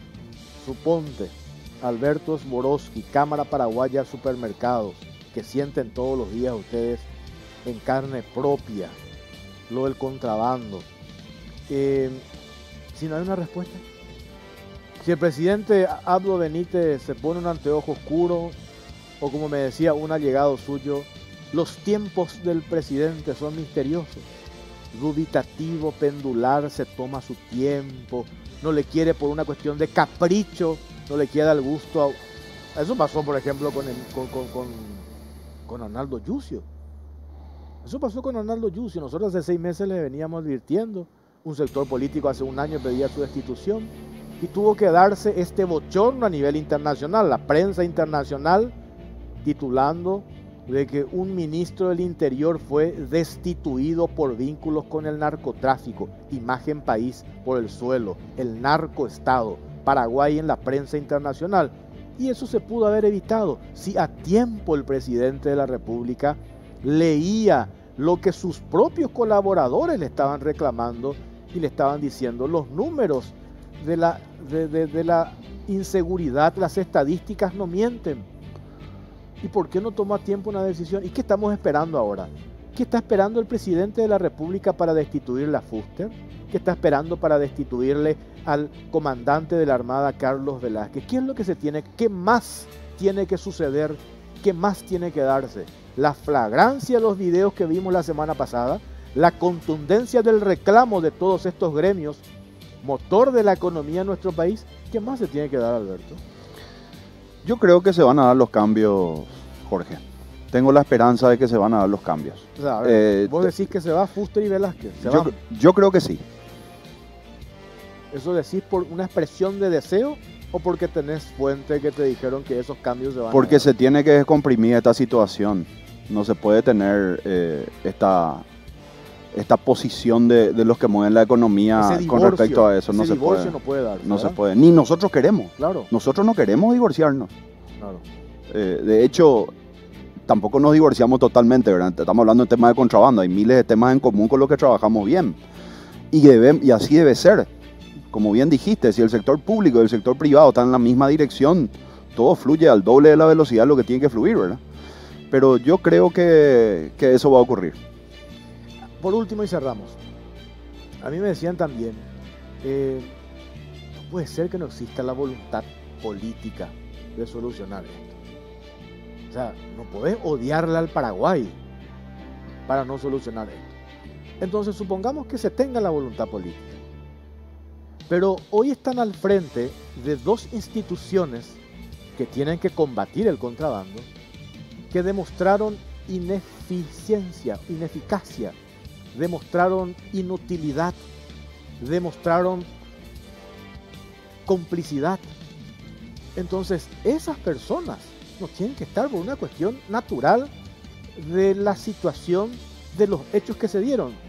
suponte, Alberto Sborowski, Cámara Paraguaya Supermercados, que sienten todos los días ustedes en carne propia lo del contrabando. Eh, si no hay una respuesta. Si el presidente Abdo Benítez se pone un anteojo oscuro, o como me decía un allegado suyo, los tiempos del presidente son misteriosos. Dubitativo, pendular, se toma su tiempo, no le quiere por una cuestión de capricho, no le quiere dar gusto a... Eso pasó, por ejemplo, con, el, con, con, con, con Arnaldo Yucio. Eso pasó con Arnaldo Yucio. Nosotros hace seis meses le veníamos advirtiendo. Un sector político hace un año pedía su destitución y tuvo que darse este bochorno a nivel internacional. La prensa internacional titulando de que un ministro del Interior fue destituido por vínculos con el narcotráfico. Imagen país por el suelo, el narcoestado, Paraguay en la prensa internacional. Y eso se pudo haber evitado si a tiempo el presidente de la República leía lo que sus propios colaboradores le estaban reclamando y le estaban diciendo. Los números de la, de, de, de la inseguridad, las estadísticas no mienten. ¿Y por qué no tomó a tiempo una decisión? ¿Y qué estamos esperando ahora? ¿Qué está esperando el presidente de la República para destituir la Fuster? ¿Qué está esperando para destituirle al comandante de la Armada, Carlos Velázquez? ¿Qué es lo que se tiene? ¿Qué más tiene que suceder? ¿Qué más tiene que darse? La flagrancia de los videos que vimos la semana pasada, la contundencia del reclamo de todos estos gremios, motor de la economía en nuestro país. ¿Qué más se tiene que dar, Alberto? Yo creo que se van a dar los cambios, Jorge. Tengo la esperanza de que se van a dar los cambios. O sea, a ver, eh, vos decís que se va Fuster y Velázquez. ¿Se yo, yo creo que sí. ¿Eso decís por una expresión de deseo o porque tenés fuente que te dijeron que esos cambios se van porque a dar? Se tiene que descomprimir esta situación. No se puede tener eh, esta, esta posición de, de los que mueven la economía divorcio, con respecto a eso. No se puede. no puede darse, no ¿verdad? se puede. Ni nosotros queremos. Claro. Nosotros no queremos divorciarnos. Claro. Eh, de hecho, tampoco nos divorciamos totalmente, ¿verdad? Estamos hablando de temas de contrabando. Hay miles de temas en común con los que trabajamos bien. Y, debe, y así debe ser. Como bien dijiste, si el sector público y el sector privado están en la misma dirección, todo fluye al doble de la velocidad de lo que tiene que fluir, ¿verdad? Pero yo creo que, que eso va a ocurrir. Por último y cerramos. A mí me decían también, eh, no puede ser que no exista la voluntad política de solucionar esto. O sea, no podés odiarle al Paraguay para no solucionar esto. Entonces supongamos que se tenga la voluntad política. Pero hoy están al frente de dos instituciones que tienen que combatir el contrabando, que demostraron ineficiencia, ineficacia, demostraron inutilidad, demostraron complicidad. Entonces, esas personas no tienen que estar por una cuestión natural de la situación de los hechos que se dieron.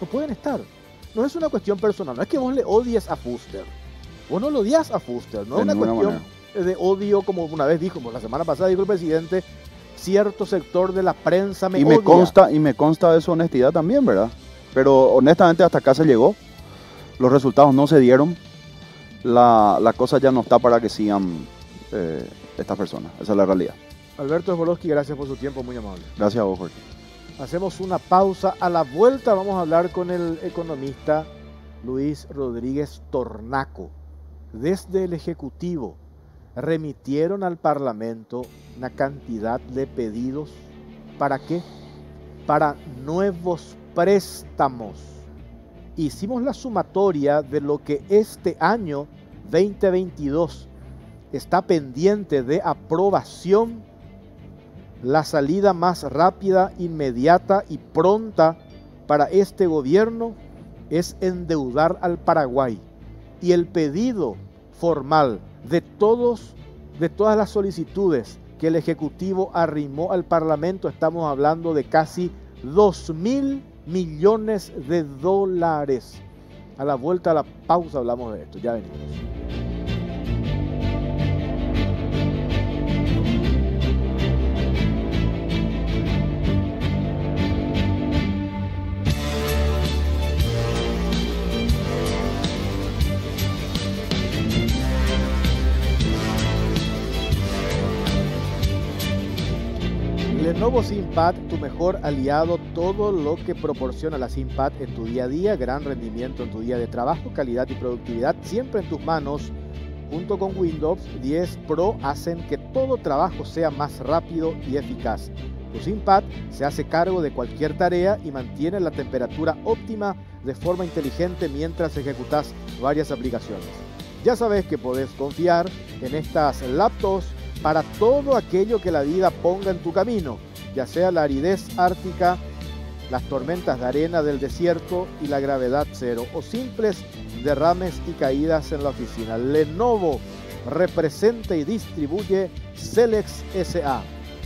no pueden estar. No es una cuestión personal, no es que vos le odies a Fuster. Vos no lo odias a Fuster, no es una cuestión manera. de odio, como una vez dijo, la semana pasada dijo el presidente, cierto sector de la prensa me y odia. Me consta, y me consta de su honestidad también, ¿verdad? Pero honestamente hasta acá se llegó, los resultados no se dieron, la, la cosa ya no está para que sigan eh, estas personas, esa es la realidad. Alberto Sborowski, gracias por su tiempo, muy amable. Gracias a vos, Jorge. Hacemos una pausa, a la vuelta vamos a hablar con el economista Luis Rodríguez Tornaco. Desde el Ejecutivo remitieron al Parlamento una cantidad de pedidos. ¿Para qué? Para nuevos préstamos. Hicimos la sumatoria de lo que este año veinte veintidós está pendiente de aprobación. La salida más rápida, inmediata y pronta para este gobierno es endeudar al Paraguay. Y el pedido formal de todos, de todas las solicitudes que el Ejecutivo arrimó al Parlamento, estamos hablando de casi dos mil millones de dólares. A la vuelta a la pausa hablamos de esto, ya venimos. Lenovo ThinkPad, tu mejor aliado, todo lo que proporciona la ThinkPad en tu día a día, gran rendimiento en tu día de trabajo, calidad y productividad siempre en tus manos, junto con Windows diez Pro hacen que todo trabajo sea más rápido y eficaz. Tu ThinkPad se hace cargo de cualquier tarea y mantiene la temperatura óptima de forma inteligente mientras ejecutas varias aplicaciones. Ya sabes que podés confiar en estas laptops para todo aquello que la vida ponga en tu camino, ya sea la aridez ártica, las tormentas de arena del desierto y la gravedad cero, o simples derrames y caídas en la oficina. Lenovo representa y distribuye Celex S A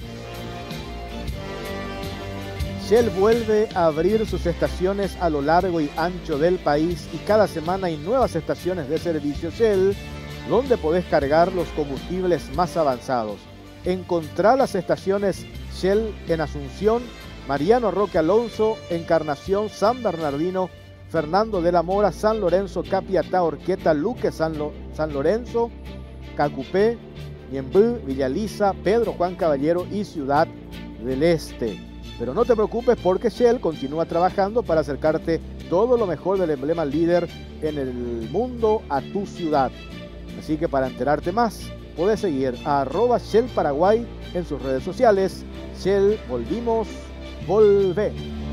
Shell vuelve a abrir sus estaciones a lo largo y ancho del país y cada semana hay nuevas estaciones de servicio Shell donde podés cargar los combustibles más avanzados. Encontrá las estaciones Shell en Asunción, Mariano Roque Alonso, Encarnación, San Bernardino, Fernando de la Mora, San Lorenzo, Capiatá, Orqueta, Luque, San, Lo, San Lorenzo, Cacupé, Ñemby, Villa Lisa, Pedro Juan Caballero y Ciudad del Este. Pero no te preocupes porque Shell continúa trabajando para acercarte todo lo mejor del emblema líder en el mundo a tu ciudad. Así que para enterarte más, podés seguir a arroba Shell Paraguay en sus redes sociales. Shell, volvimos, volvé.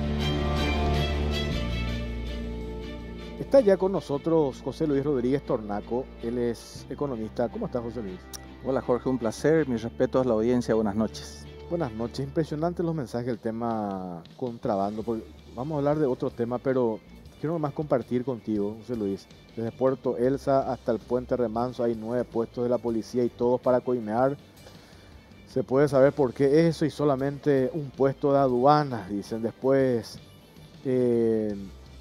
Está ya con nosotros José Luis Rodríguez Tornaco, él es economista. ¿Cómo estás, José Luis? Hola Jorge, un placer, mis respetos a la audiencia, buenas noches. Buenas noches, impresionantes los mensajes del tema contrabando, porque vamos a hablar de otro tema, pero quiero nomás compartir contigo, José Luis. Desde Puerto Elsa hasta el Puente Remanso hay nueve puestos de la policía y todos para coimear. Se puede saber por qué eso y solamente un puesto de aduanas, dicen. Después eh,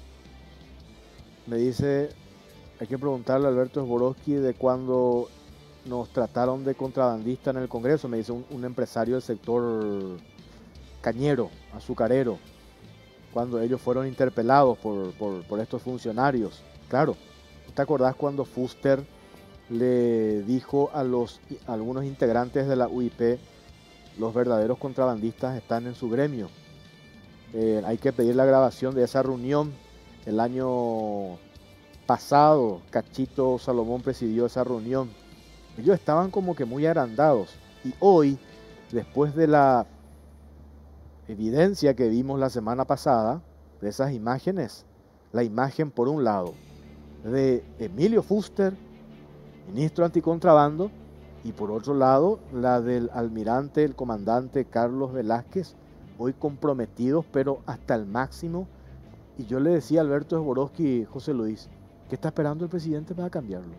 me dice, hay que preguntarle a Alberto Sborowski de cuando nos trataron de contrabandista en el Congreso, me dice un, un empresario del sector cañero, azucarero, cuando ellos fueron interpelados por, por, por estos funcionarios. Claro, ¿te acordás cuando Fuster le dijo a los a algunos integrantes de la U I P, los verdaderos contrabandistas están en su gremio? Eh, hay que pedir la grabación de esa reunión. El año pasado, Cachito Salomón presidió esa reunión. Ellos estaban como que muy agrandados. Y hoy, después de la evidencia que vimos la semana pasada, de esas imágenes, la imagen por un lado de Emilio Fuster, ministro anticontrabando, y por otro lado la del almirante, el comandante Carlos Velázquez, hoy comprometidos pero hasta el máximo. Y yo le decía a Alberto Sborowski, José Luis, ¿qué está esperando el presidente para cambiarlos?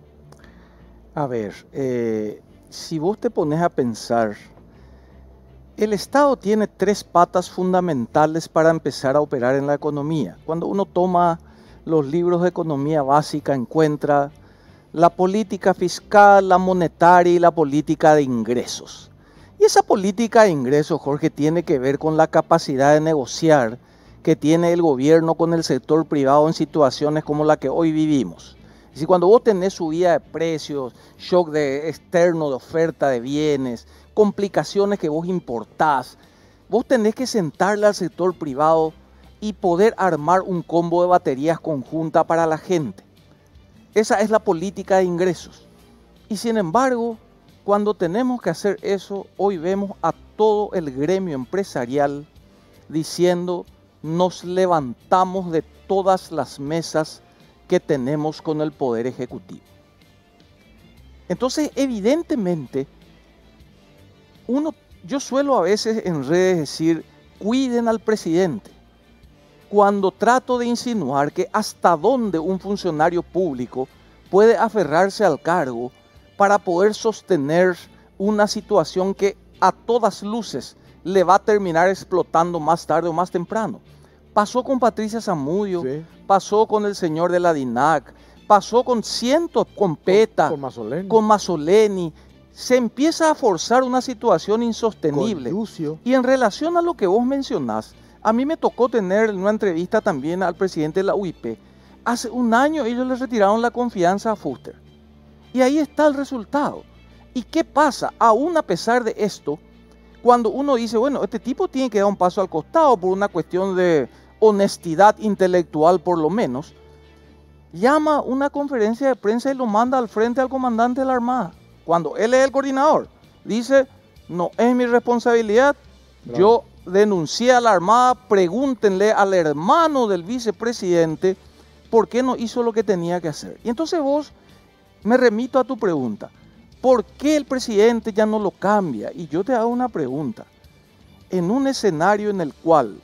A ver, eh, si vos te pones a pensar El Estado tiene tres patas fundamentales para empezar a operar en la economía. Cuando uno toma los libros de economía básica, encuentra la política fiscal, la monetaria y la política de ingresos. Y esa política de ingresos, Jorge, tiene que ver con la capacidad de negociar que tiene el gobierno con el sector privado en situaciones como la que hoy vivimos. Es decir, cuando vos tenés subida de precios, shock de externo de oferta de bienes, complicaciones que vos importás, vos tenés que sentarle al sector privado y poder armar un combo de baterías conjunta para la gente. Esa es la política de ingresos. Y sin embargo, cuando tenemos que hacer eso, hoy vemos a todo el gremio empresarial diciendo: nos levantamos de todas las mesas que tenemos con el Poder Ejecutivo. Entonces, evidentemente, uno, yo suelo a veces en redes decir, cuiden al presidente, cuando trato de insinuar que hasta dónde un funcionario público puede aferrarse al cargo para poder sostener una situación que a todas luces le va a terminar explotando más tarde o más temprano. Pasó con Patricia Zamudio, sí. Pasó con el señor de la DINAC, pasó con cientos, con PETA, con, con Mazzoleni. Con Mazzoleni. Se empieza a forzar una situación insostenible. Y en relación a lo que vos mencionás, a mí me tocó tener una entrevista también al presidente de la U I P. Hace un año ellos le retiraron la confianza a Fuster. Y ahí está el resultado. ¿Y qué pasa? Aún a pesar de esto, cuando uno dice, bueno, este tipo tiene que dar un paso al costado por una cuestión de honestidad intelectual por lo menos, llama una conferencia de prensa y lo manda al frente al comandante de la Armada. Cuando él es el coordinador, dice, no es mi responsabilidad, claro. Yo denuncié a la Armada, pregúntenle al hermano del vicepresidente por qué no hizo lo que tenía que hacer. Y entonces vos, me remito a tu pregunta, ¿por qué el presidente ya no lo cambia? Y yo te hago una pregunta, en un escenario en el cual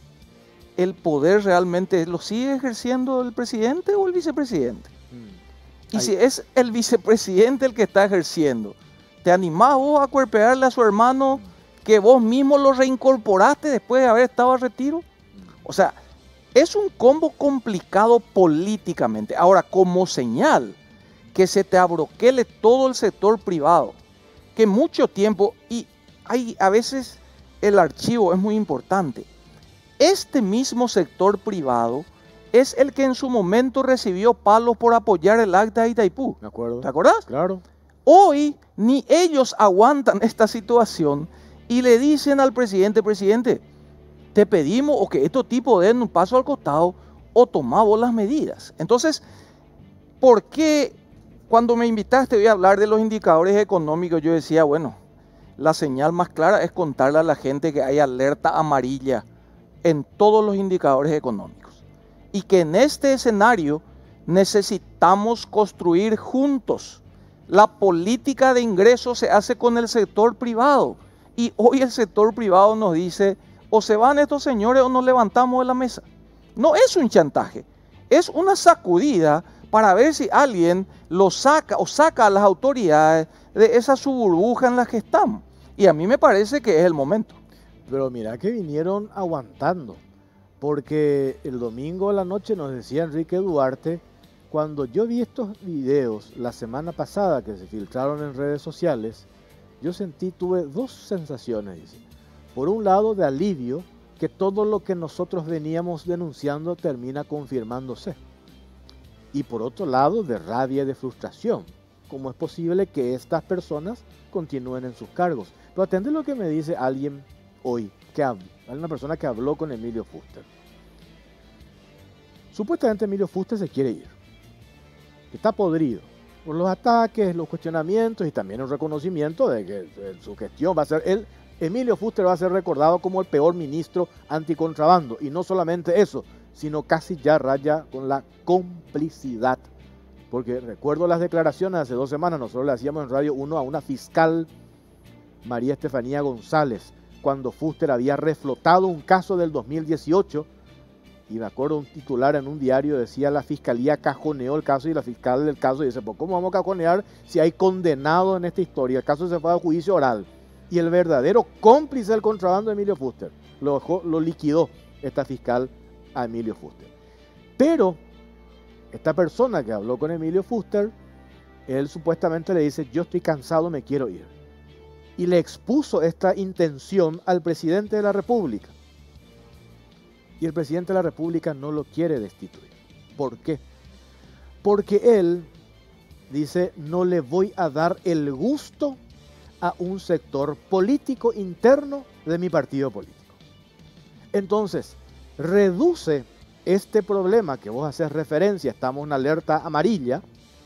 el poder realmente lo sigue ejerciendo el presidente o el vicepresidente. Mm. Y Ahí. Si es el vicepresidente el que está ejerciendo, ¿te animás vos a cuerpearle a su hermano que vos mismo lo reincorporaste después de haber estado a retiro? O sea, es un combo complicado políticamente. Ahora, como señal que se te abroquele todo el sector privado, que mucho tiempo, y hay a veces el archivo es muy importante. Este mismo sector privado es el que en su momento recibió palos por apoyar el acta de Itaipú. ¿De acuerdo? ¿Te acuerdas? Claro. Hoy ni ellos aguantan esta situación y le dicen al presidente, presidente, te pedimos o que estos tipos den un paso al costado o tomamos las medidas. Entonces, ¿por qué cuando me invitaste voy a hablar de los indicadores económicos? Yo decía, bueno, la señal más clara es contarle a la gente que hay alerta amarilla en todos los indicadores económicos y que en este escenario necesitamos construir juntos. La política de ingresos se hace con el sector privado y hoy el sector privado nos dice o se van estos señores o nos levantamos de la mesa. No es un chantaje, es una sacudida para ver si alguien lo saca o saca a las autoridades de esa burbuja en la que estamos. Y a mí me parece que es el momento. Pero mira que vinieron aguantando, porque el domingo a la noche nos decía Enrique Duarte, cuando yo vi estos videos la semana pasada que se filtraron en redes sociales, yo sentí, tuve dos sensaciones, dice. Por un lado de alivio, que todo lo que nosotros veníamos denunciando termina confirmándose. Y por otro lado de rabia y de frustración. ¿Cómo es posible que estas personas continúen en sus cargos? Pero atende lo que me dice alguien hoy, que hay una persona que habló con Emilio Fuster. Supuestamente Emilio Fuster se quiere ir, está podrido por los ataques, los cuestionamientos y también el reconocimiento de que su gestión va a ser, él, Emilio Fuster va a ser recordado como el peor ministro anticontrabando, y no solamente eso, sino casi ya raya con la complicidad, porque recuerdo las declaraciones hace dos semanas, nosotros le hacíamos en Radio uno a una fiscal, María Estefanía González, cuando Fuster había reflotado un caso del dos mil dieciocho, y me acuerdo un titular en un diario decía la fiscalía cajoneó el caso, y la fiscal del caso dice, pues ¿cómo vamos a cajonear si hay condenado en esta historia? El caso se fue a juicio oral, Y el verdadero cómplice del contrabando, Emilio Fuster, lo, dejó, lo liquidó esta fiscal a Emilio Fuster. Pero esta persona que habló con Emilio Fuster, él supuestamente le dice, yo estoy cansado, me quiero ir. Y le expuso esta intención al presidente de la República. Y el presidente de la República no lo quiere destituir. ¿Por qué? Porque él dice, no le voy a dar el gusto a un sector político interno de mi partido político. Entonces, reduce este problema que vos haces referencia, estamos en una alerta amarilla,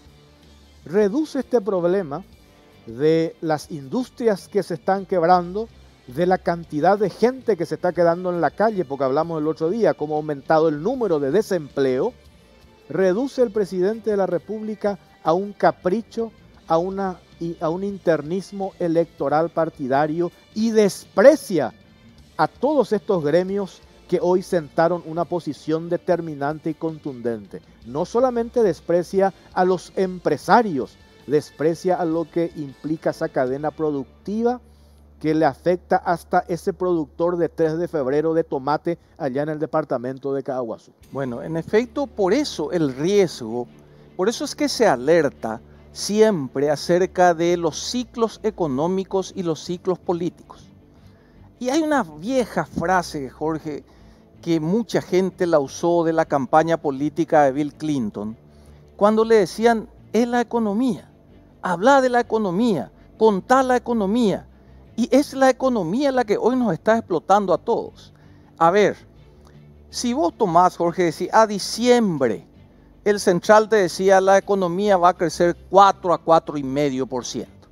reduce este problema de las industrias que se están quebrando, de la cantidad de gente que se está quedando en la calle, porque hablamos el otro día, cómo ha aumentado el número de desempleo, reduce el presidente de la República a un capricho, a, una, a un internismo electoral partidario y desprecia a todos estos gremios que hoy sentaron una posición determinante y contundente. No solamente desprecia a los empresarios, desprecia a lo que implica esa cadena productiva que le afecta hasta ese productor de tres de febrero de tomate allá en el departamento de Caaguazú. Bueno, en efecto, por eso el riesgo, por eso es que se alerta siempre acerca de los ciclos económicos y los ciclos políticos. Y hay una vieja frase, Jorge, que mucha gente la usó de la campaña política de Bill Clinton, cuando le decían, es la economía, habla de la economía, contá la economía. Y es la economía la que hoy nos está explotando a todos. A ver, si vos tomás, Jorge, decís, a diciembre, el Central te decía, la economía va a crecer cuatro a cuatro coma cinco por ciento.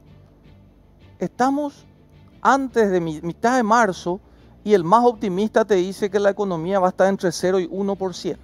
Estamos antes de mitad de marzo y el más optimista te dice que la economía va a estar entre cero y uno por ciento.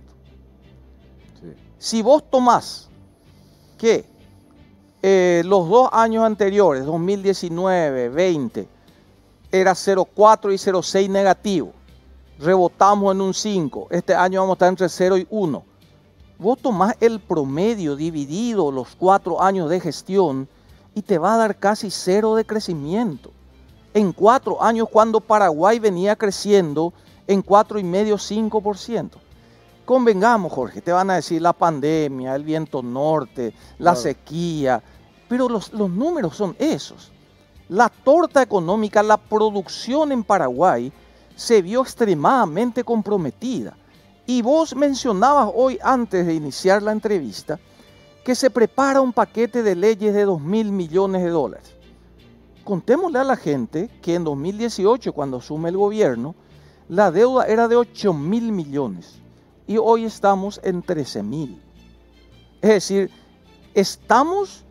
Sí. Si vos tomás que eh, los dos años anteriores, dos mil diecinueve, veinte, era cero coma cuatro y cero coma seis negativo, rebotamos en un cinco, este año vamos a estar entre cero y uno. Vos tomás el promedio dividido los cuatro años de gestión y te va a dar casi cero de crecimiento. En cuatro años, cuando Paraguay venía creciendo en cuatro coma cinco, cinco por ciento. Convengamos, Jorge, te van a decir la pandemia, el viento norte, la claro. sequía, pero los, los números son esos. La torta económica, la producción en Paraguay se vio extremadamente comprometida. Y vos mencionabas hoy, antes de iniciar la entrevista, que se prepara un paquete de leyes de dos mil millones de dólares. Contémosle a la gente que en dos mil dieciocho, cuando asume el gobierno, la deuda era de ocho mil millones y hoy estamos en trece mil. Es decir, estamos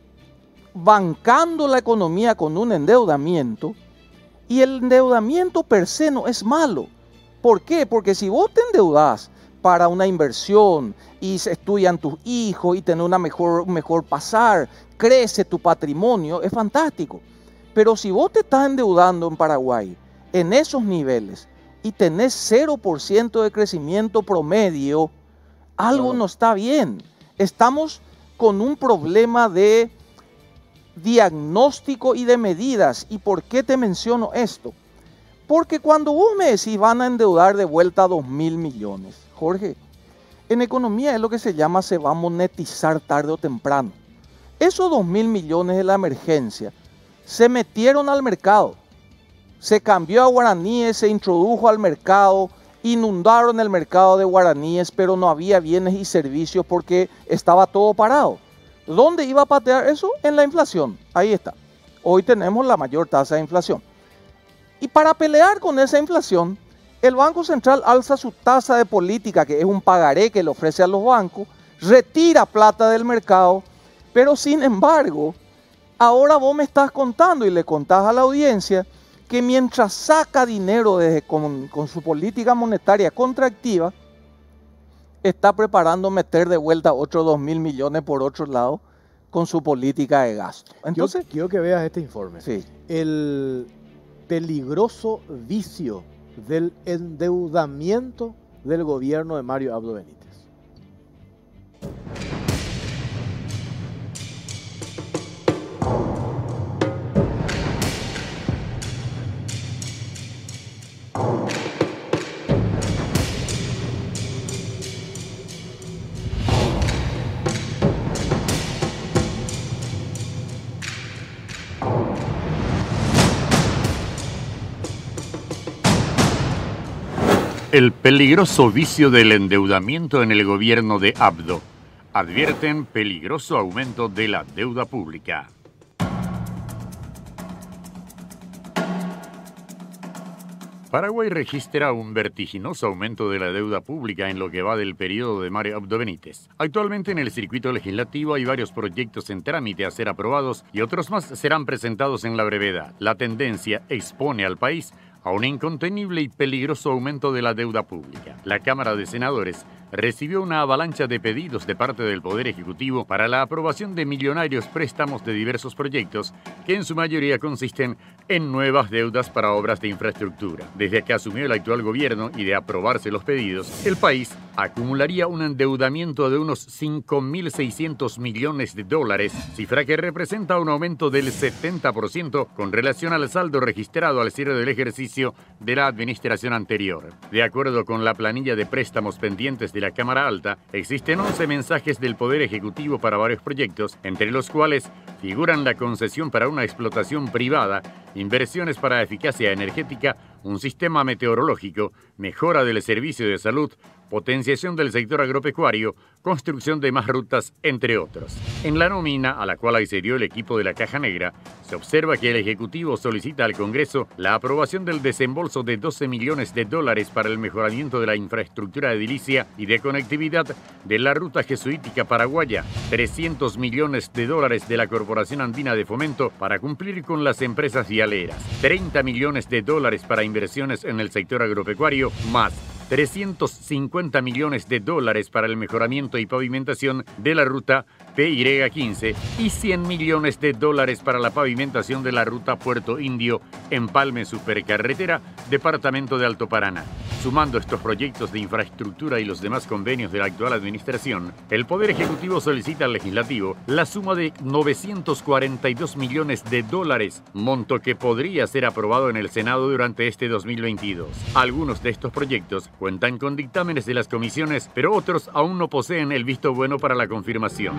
bancando la economía con un endeudamiento y el endeudamiento per se no es malo. ¿Por qué? Porque si vos te endeudás para una inversión y se estudian tus hijos y tenés una mejor, mejor pasar, crece tu patrimonio, es fantástico. Pero si vos te estás endeudando en Paraguay en esos niveles y tenés cero por ciento de crecimiento promedio, algo no está bien. Estamos con un problema de diagnóstico y de medidas. ¿Y por qué te menciono esto? Porque cuando vos me decís van a endeudar de vuelta a dos mil millones, Jorge, en economía es lo que se llama se va a monetizar tarde o temprano. Esos dos mil millones de la emergencia se metieron al mercado, se cambió a guaraníes, se introdujo al mercado, inundaron el mercado de guaraníes, pero no había bienes y servicios porque estaba todo parado. ¿Dónde iba a patear eso? En la inflación. Ahí está. Hoy tenemos la mayor tasa de inflación. Y para pelear con esa inflación, el Banco Central alza su tasa de política, que es un pagaré que le ofrece a los bancos, retira plata del mercado, pero sin embargo, ahora vos me estás contando y le contás a la audiencia que mientras saca dinero desde con, con su política monetaria contractiva, está preparando meter de vuelta otros dos mil millones por otro lado con su política de gasto. Entonces, quiero, quiero que veas este informe. Sí. El peligroso vicio del endeudamiento del gobierno de Mario Abdo Benítez. El peligroso vicio del endeudamiento en el gobierno de Abdo. Advierten peligroso aumento de la deuda pública. Paraguay registra un vertiginoso aumento de la deuda pública en lo que va del periodo de Mario Abdo Benítez. Actualmente en el circuito legislativo hay varios proyectos en trámite a ser aprobados y otros más serán presentados en la brevedad. La tendencia expone al país a un incontenible y peligroso aumento de la deuda pública. La Cámara de Senadores recibió una avalancha de pedidos de parte del Poder Ejecutivo para la aprobación de millonarios préstamos de diversos proyectos que en su mayoría consisten en nuevas deudas para obras de infraestructura. Desde que asumió el actual gobierno y de aprobarse los pedidos, el país acumularía un endeudamiento de unos cinco mil seiscientos millones de dólares, cifra que representa un aumento del setenta por ciento con relación al saldo registrado al cierre del ejercicio de la administración anterior. De acuerdo con la planilla de préstamos pendientes de la Cámara Alta, existen once mensajes del Poder Ejecutivo para varios proyectos, entre los cuales figuran la concesión para una explotación privada, inversiones para eficacia energética, un sistema meteorológico, mejora del servicio de salud, potenciación del sector agropecuario, construcción de más rutas, entre otros. En la nómina a la cual accedió el equipo de la Caja Negra, se observa que el Ejecutivo solicita al Congreso la aprobación del desembolso de doce millones de dólares para el mejoramiento de la infraestructura edilicia y de conectividad de la ruta jesuítica paraguaya, trescientos millones de dólares de la Corporación Andina de Fomento para cumplir con las empresas vialeras, treinta millones de dólares para inversiones en el sector agropecuario, más trescientos cincuenta millones de dólares para el mejoramiento y pavimentación de la ruta P Y quince y cien millones de dólares para la pavimentación de la ruta Puerto Indio, Empalme Supercarretera, departamento de Alto Paraná. Sumando estos proyectos de infraestructura y los demás convenios de la actual administración, el Poder Ejecutivo solicita al Legislativo la suma de novecientos cuarenta y dos millones de dólares, monto que podría ser aprobado en el Senado durante este dos mil veintidós. Algunos de estos proyectos cuentan con dictámenes de las comisiones, pero otros aún no poseen el visto bueno para la confirmación.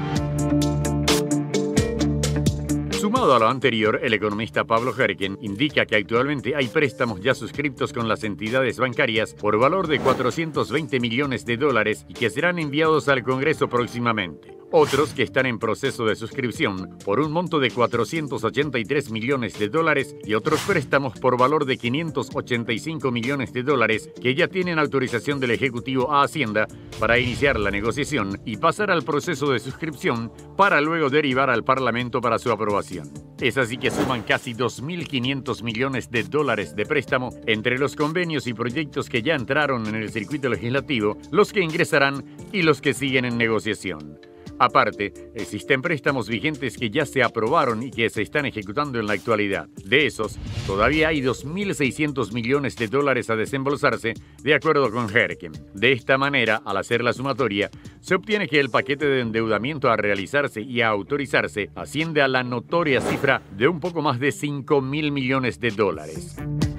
Sumado a lo anterior, el economista Pablo Herken indica que actualmente hay préstamos ya suscriptos con las entidades bancarias por valor de cuatrocientos veinte millones de dólares y que serán enviados al Congreso próximamente. Otros que están en proceso de suscripción por un monto de cuatrocientos ochenta y tres millones de dólares y otros préstamos por valor de quinientos ochenta y cinco millones de dólares que ya tienen autorización del Ejecutivo a Hacienda para iniciar la negociación y pasar al proceso de suscripción para luego derivar al Parlamento para su aprobación. Es así que suman casi dos mil quinientos millones de dólares de préstamo entre los convenios y proyectos que ya entraron en el circuito legislativo, los que ingresarán y los que siguen en negociación. Aparte, existen préstamos vigentes que ya se aprobaron y que se están ejecutando en la actualidad. De esos, todavía hay dos mil seiscientos millones de dólares a desembolsarse, de acuerdo con Herken. De esta manera, al hacer la sumatoria, se obtiene que el paquete de endeudamiento a realizarse y a autorizarse asciende a la notoria cifra de un poco más de cinco mil millones de dólares.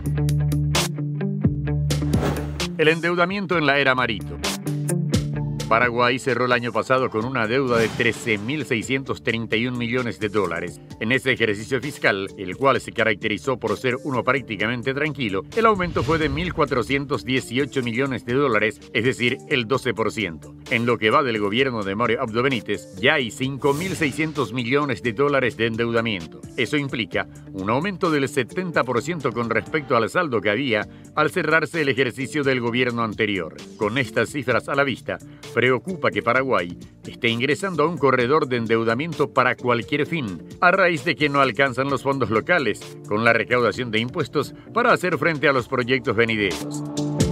El endeudamiento en la era Marito. Paraguay cerró el año pasado con una deuda de trece mil seiscientos treinta y un millones de dólares. En ese ejercicio fiscal, el cual se caracterizó por ser uno prácticamente tranquilo, el aumento fue de mil cuatrocientos dieciocho millones de dólares, es decir, el doce por ciento. En lo que va del gobierno de Mario Abdo Benítez, ya hay cinco mil seiscientos millones de dólares de endeudamiento. Eso implica un aumento del setenta por ciento con respecto al saldo que había al cerrarse el ejercicio del gobierno anterior. Con estas cifras a la vista, preocupa que Paraguay esté ingresando a un corredor de endeudamiento para cualquier fin, a raíz de que no alcanzan los fondos locales con la recaudación de impuestos para hacer frente a los proyectos venideros.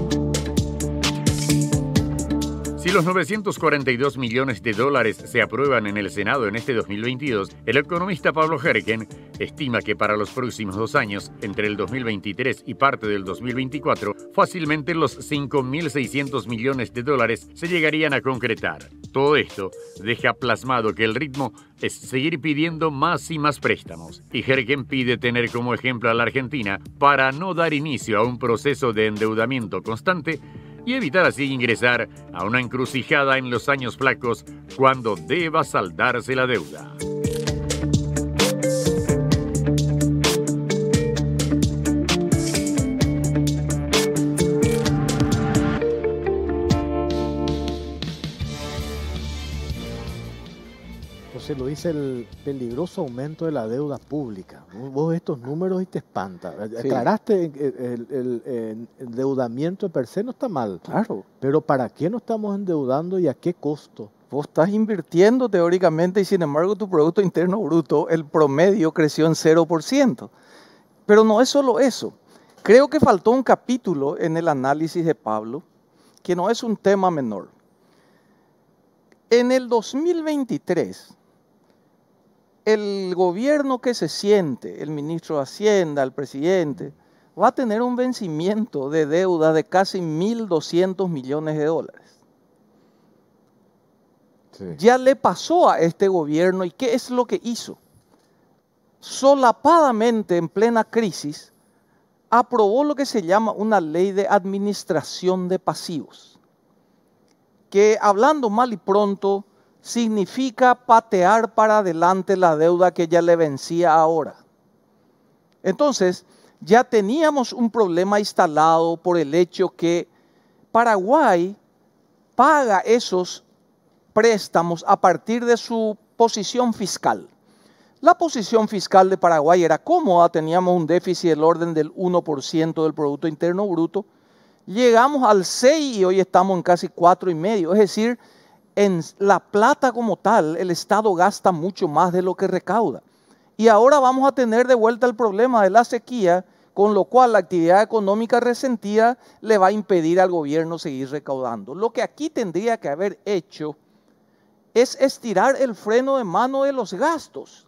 Si los novecientos cuarenta y dos millones de dólares se aprueban en el Senado en este dos mil veintidós, el economista Pablo Herken estima que para los próximos dos años, entre el dos mil veintitrés y parte del dos mil veinticuatro, fácilmente los cinco mil seiscientos millones de dólares se llegarían a concretar. Todo esto deja plasmado que el ritmo es seguir pidiendo más y más préstamos, y Herken pide tener como ejemplo a la Argentina para no dar inicio a un proceso de endeudamiento constante y evitar así ingresar a una encrucijada en los años flacos cuando deba saldarse la deuda. José Luis, el peligroso aumento de la deuda pública. Vos ves estos números y te espanta. Sí. Aclaraste, el, el, el, el endeudamiento per se no está mal. Claro. Pero ¿para qué nos estamos endeudando y a qué costo? Vos estás invirtiendo teóricamente y sin embargo tu Producto Interno Bruto, el promedio creció en cero por ciento. Pero no es solo eso. Creo que faltó un capítulo en el análisis de Pablo, que no es un tema menor. En el dos mil veintitrés, el gobierno que se siente, el ministro de Hacienda, el presidente, va a tener un vencimiento de deuda de casi mil doscientos millones de dólares. Sí. Ya le pasó a este gobierno, ¿y qué es lo que hizo? Solapadamente, en plena crisis, aprobó lo que se llama una ley de administración de pasivos, que hablando mal y pronto significa patear para adelante la deuda que ya le vencía ahora. Entonces, ya teníamos un problema instalado por el hecho que Paraguay paga esos préstamos a partir de su posición fiscal. La posición fiscal de Paraguay era cómoda, teníamos un déficit del orden del uno por ciento del Producto Interno Bruto, llegamos al seis y hoy estamos en casi cuatro y medio, es decir, en la plata como tal, el Estado gasta mucho más de lo que recauda. Y ahora vamos a tener de vuelta el problema de la sequía, con lo cual la actividad económica resentida le va a impedir al gobierno seguir recaudando. Lo que aquí tendría que haber hecho es estirar el freno de mano de los gastos,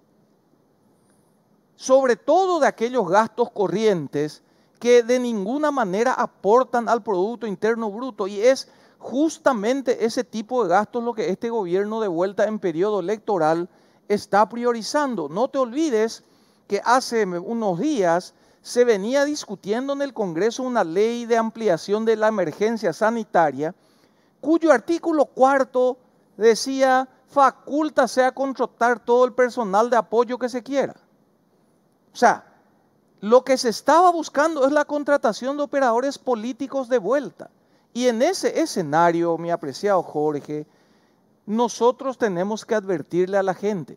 sobre todo de aquellos gastos corrientes que de ninguna manera aportan al Producto Interno Bruto, y es justamente ese tipo de gastos lo que este gobierno de vuelta en periodo electoral está priorizando. No te olvides que hace unos días se venía discutiendo en el Congreso una ley de ampliación de la emergencia sanitaria, cuyo artículo cuarto decía, facúltase a contratar todo el personal de apoyo que se quiera. O sea, lo que se estaba buscando es la contratación de operadores políticos de vuelta. Y en ese escenario, mi apreciado Jorge, nosotros tenemos que advertirle a la gente,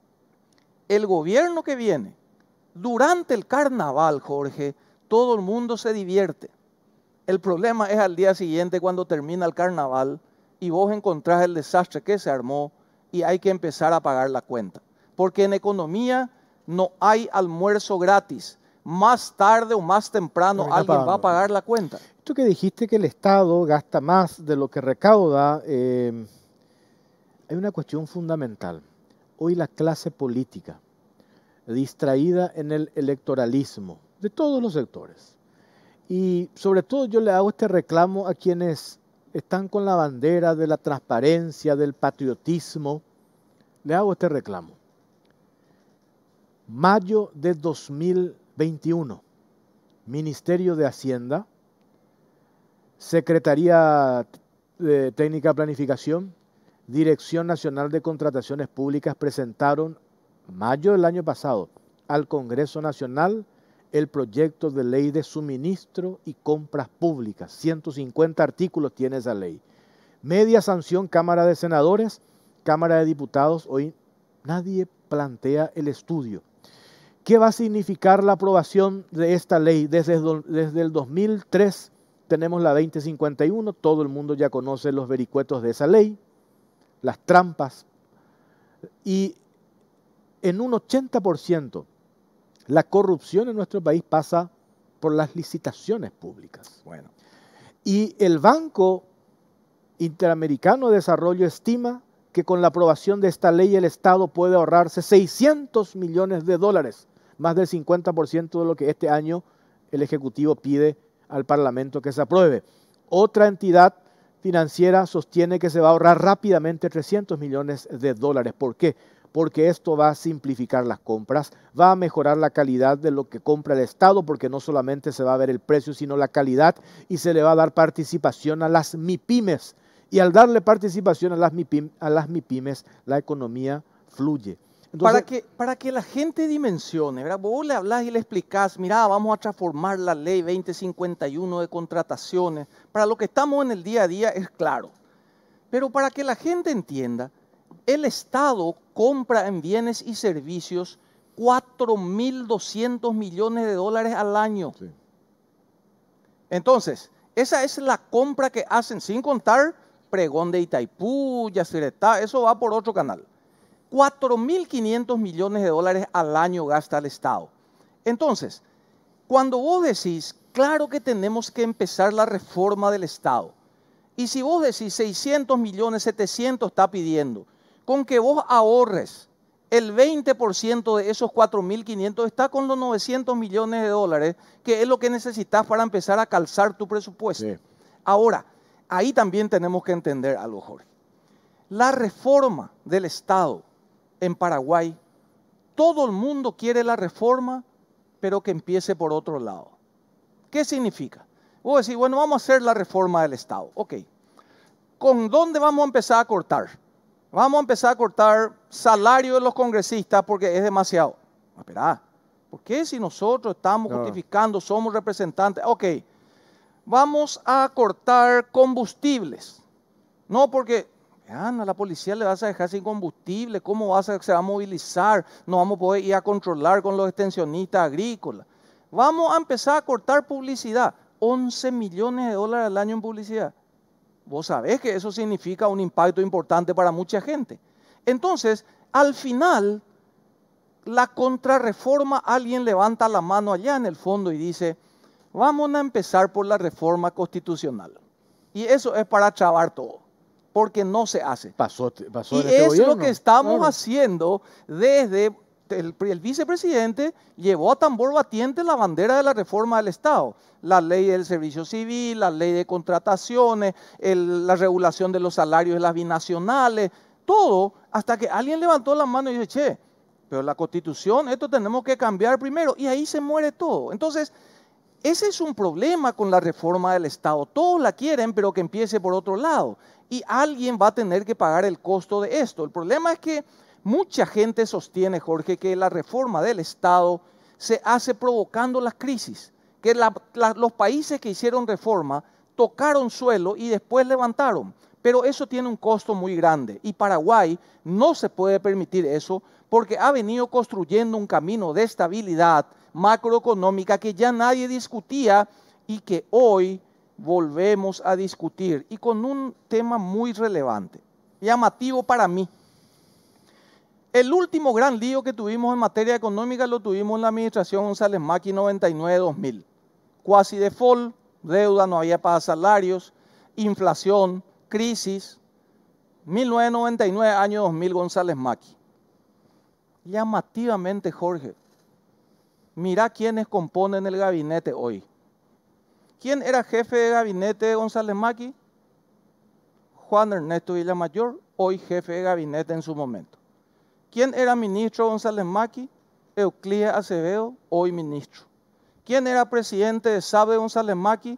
el gobierno que viene, durante el carnaval, Jorge, todo el mundo se divierte. El problema es al día siguiente cuando termina el carnaval y vos encontrás el desastre que se armó y hay que empezar a pagar la cuenta. Porque en economía no hay almuerzo gratis. Más tarde o más temprano alguien pagando. va a pagar la cuenta. Esto que dijiste que el Estado gasta más de lo que recauda, eh, hay una cuestión fundamental. Hoy la clase política, distraída en el electoralismo, de todos los sectores. Y sobre todo yo le hago este reclamo a quienes están con la bandera de la transparencia, del patriotismo. Le hago este reclamo. Mayo de dos mil veintiuno, Ministerio de Hacienda, Secretaría de Técnica de Planificación, Dirección Nacional de Contrataciones Públicas presentaron, mayo del año pasado, al Congreso Nacional el proyecto de ley de suministro y compras públicas. ciento cincuenta artículos tiene esa ley. Media sanción Cámara de Senadores, Cámara de Diputados. Hoy nadie plantea el estudio. ¿Qué va a significar la aprobación de esta ley? Desde, desde el dos mil tres tenemos la veinte cincuenta y uno, todo el mundo ya conoce los vericuetos de esa ley, las trampas, y en un ochenta por ciento la corrupción en nuestro país pasa por las licitaciones públicas. Bueno. Y el Banco Interamericano de Desarrollo estima que con la aprobación de esta ley el Estado puede ahorrarse seiscientos millones de dólares, más del cincuenta por ciento de lo que este año el Ejecutivo pide al Parlamento que se apruebe. Otra entidad financiera sostiene que se va a ahorrar rápidamente trescientos millones de dólares. ¿Por qué? Porque esto va a simplificar las compras, va a mejorar la calidad de lo que compra el Estado, porque no solamente se va a ver el precio, sino la calidad, y se le va a dar participación a las MIPYMES. Y al darle participación a las MIPYMES, a las MIPYMES la economía fluye. Entonces, para, que, para que la gente dimensione, ¿verdad? Vos le hablás y le explicás, mirá, vamos a transformar la ley veinte cincuenta y uno de contrataciones. Para lo que estamos en el día a día es claro. Pero para que la gente entienda, el Estado compra en bienes y servicios cuatro mil doscientos millones de dólares al año. Sí. Entonces, esa es la compra que hacen, sin contar Pregón de Itaipú, Yacyretá, eso va por otro canal. cuatro mil quinientos millones de dólares al año gasta el Estado. Entonces, cuando vos decís, claro que tenemos que empezar la reforma del Estado, y si vos decís seiscientos millones, setecientos está pidiendo, con que vos ahorres el veinte por ciento de esos cuatro mil quinientos está con los novecientos millones de dólares, que es lo que necesitas para empezar a calzar tu presupuesto. Sí. Ahora, ahí también tenemos que entender algo, Jorge. La reforma del Estado en Paraguay, todo el mundo quiere la reforma, pero que empiece por otro lado. ¿Qué significa? Vos decís, bueno, vamos a hacer la reforma del Estado. Ok. ¿Con dónde vamos a empezar a cortar? Vamos a empezar a cortar salario de los congresistas porque es demasiado. Espera, ¿por qué si nosotros estamos no. justificando, somos representantes? Ok, vamos a cortar combustibles. No porque, vean, a la policía le vas a dejar sin combustible, ¿cómo vas a, se va a movilizar? No vamos a poder ir a controlar con los extensionistas agrícolas. Vamos a empezar a cortar publicidad. once millones de dólares al año en publicidad. Vos sabés que eso significa un impacto importante para mucha gente. Entonces, al final, la contrarreforma, alguien levanta la mano allá en el fondo y dice, vamos a empezar por la reforma constitucional. Y eso es para trabar todo, porque no se hace. Pasó, pasó y en este es gobierno. lo que estamos claro. haciendo desde... El, el vicepresidente llevó a tambor batiente la bandera de la reforma del Estado. La ley del servicio civil, la ley de contrataciones, el, la regulación de los salarios de las binacionales, todo, hasta que alguien levantó la mano y dice, che, pero la Constitución, esto tenemos que cambiar primero, y ahí se muere todo. Entonces, ese es un problema con la reforma del Estado. Todos la quieren, pero que empiece por otro lado. Y alguien va a tener que pagar el costo de esto. El problema es que mucha gente sostiene, Jorge, que la reforma del Estado se hace provocando las crisis, que la, la, los países que hicieron reforma tocaron suelo y después levantaron, pero eso tiene un costo muy grande y Paraguay no se puede permitir eso porque ha venido construyendo un camino de estabilidad macroeconómica que ya nadie discutía y que hoy volvemos a discutir y con un tema muy relevante, llamativo para mí. El último gran lío que tuvimos en materia económica lo tuvimos en la administración González Macchi noventa y nueve dos mil. Cuasi default, deuda, no había para salarios, inflación, crisis. mil novecientos noventa y nueve, año dos mil, González Macchi. Llamativamente, Jorge, mira quiénes componen el gabinete hoy. ¿Quién era jefe de gabinete de González Macchi? Juan Ernesto Villamayor, hoy jefe de gabinete en su momento. ¿Quién era ministro González Macchi? Euclides Acevedo, hoy ministro. ¿Quién era presidente de S A B de González Macchi?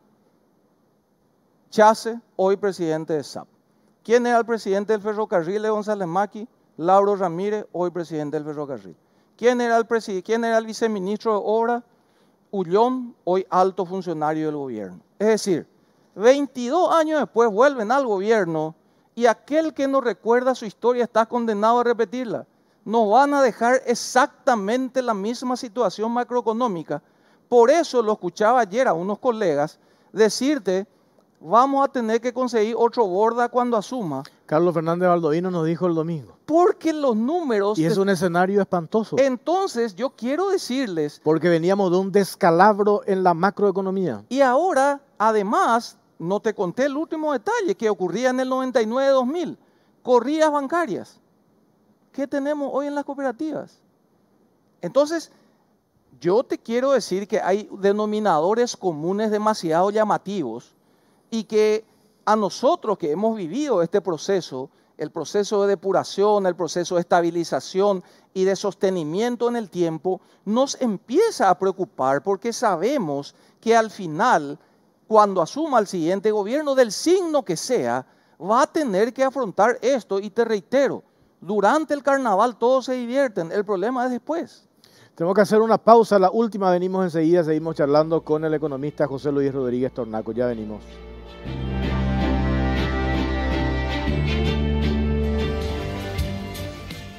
Chase, hoy presidente de S A B. ¿Quién era el presidente del ferrocarril de González Macchi? Lauro Ramírez, hoy presidente del ferrocarril. ¿Quién era el, ¿Quién era el viceministro de Obras? Ullón, hoy alto funcionario del gobierno. Es decir, veintidós años después vuelven al gobierno y aquel que no recuerda su historia está condenado a repetirla. Nos van a dejar exactamente la misma situación macroeconómica. Por eso lo escuchaba ayer a unos colegas decirte, vamos a tener que conseguir otro Borda cuando asuma. Carlos Fernández Baldovino nos dijo el domingo. Porque los números... Y es un escenario espantoso. Entonces, yo quiero decirles... Porque veníamos de un descalabro en la macroeconomía. Y ahora, además, no te conté el último detalle que ocurría en el noventa y nueve dos mil. Corridas bancarias. ¿Qué tenemos hoy en las cooperativas? Entonces, yo te quiero decir que hay denominadores comunes demasiado llamativos y que a nosotros que hemos vivido este proceso, el proceso de depuración, el proceso de estabilización y de sostenimiento en el tiempo, nos empieza a preocupar porque sabemos que al final, cuando asuma el siguiente gobierno, del signo que sea, va a tener que afrontar esto. Y te reitero, durante el carnaval todos se divierten, el problema es después. Tenemos que hacer una pausa, la última, venimos enseguida, seguimos charlando con el economista José Luis Rodríguez Tornaco, ya venimos.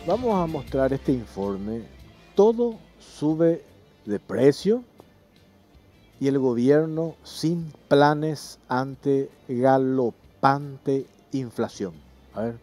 Vamos a mostrar este informe. Todo sube de precio y el gobierno sin planes ante galopante inflación. A ver.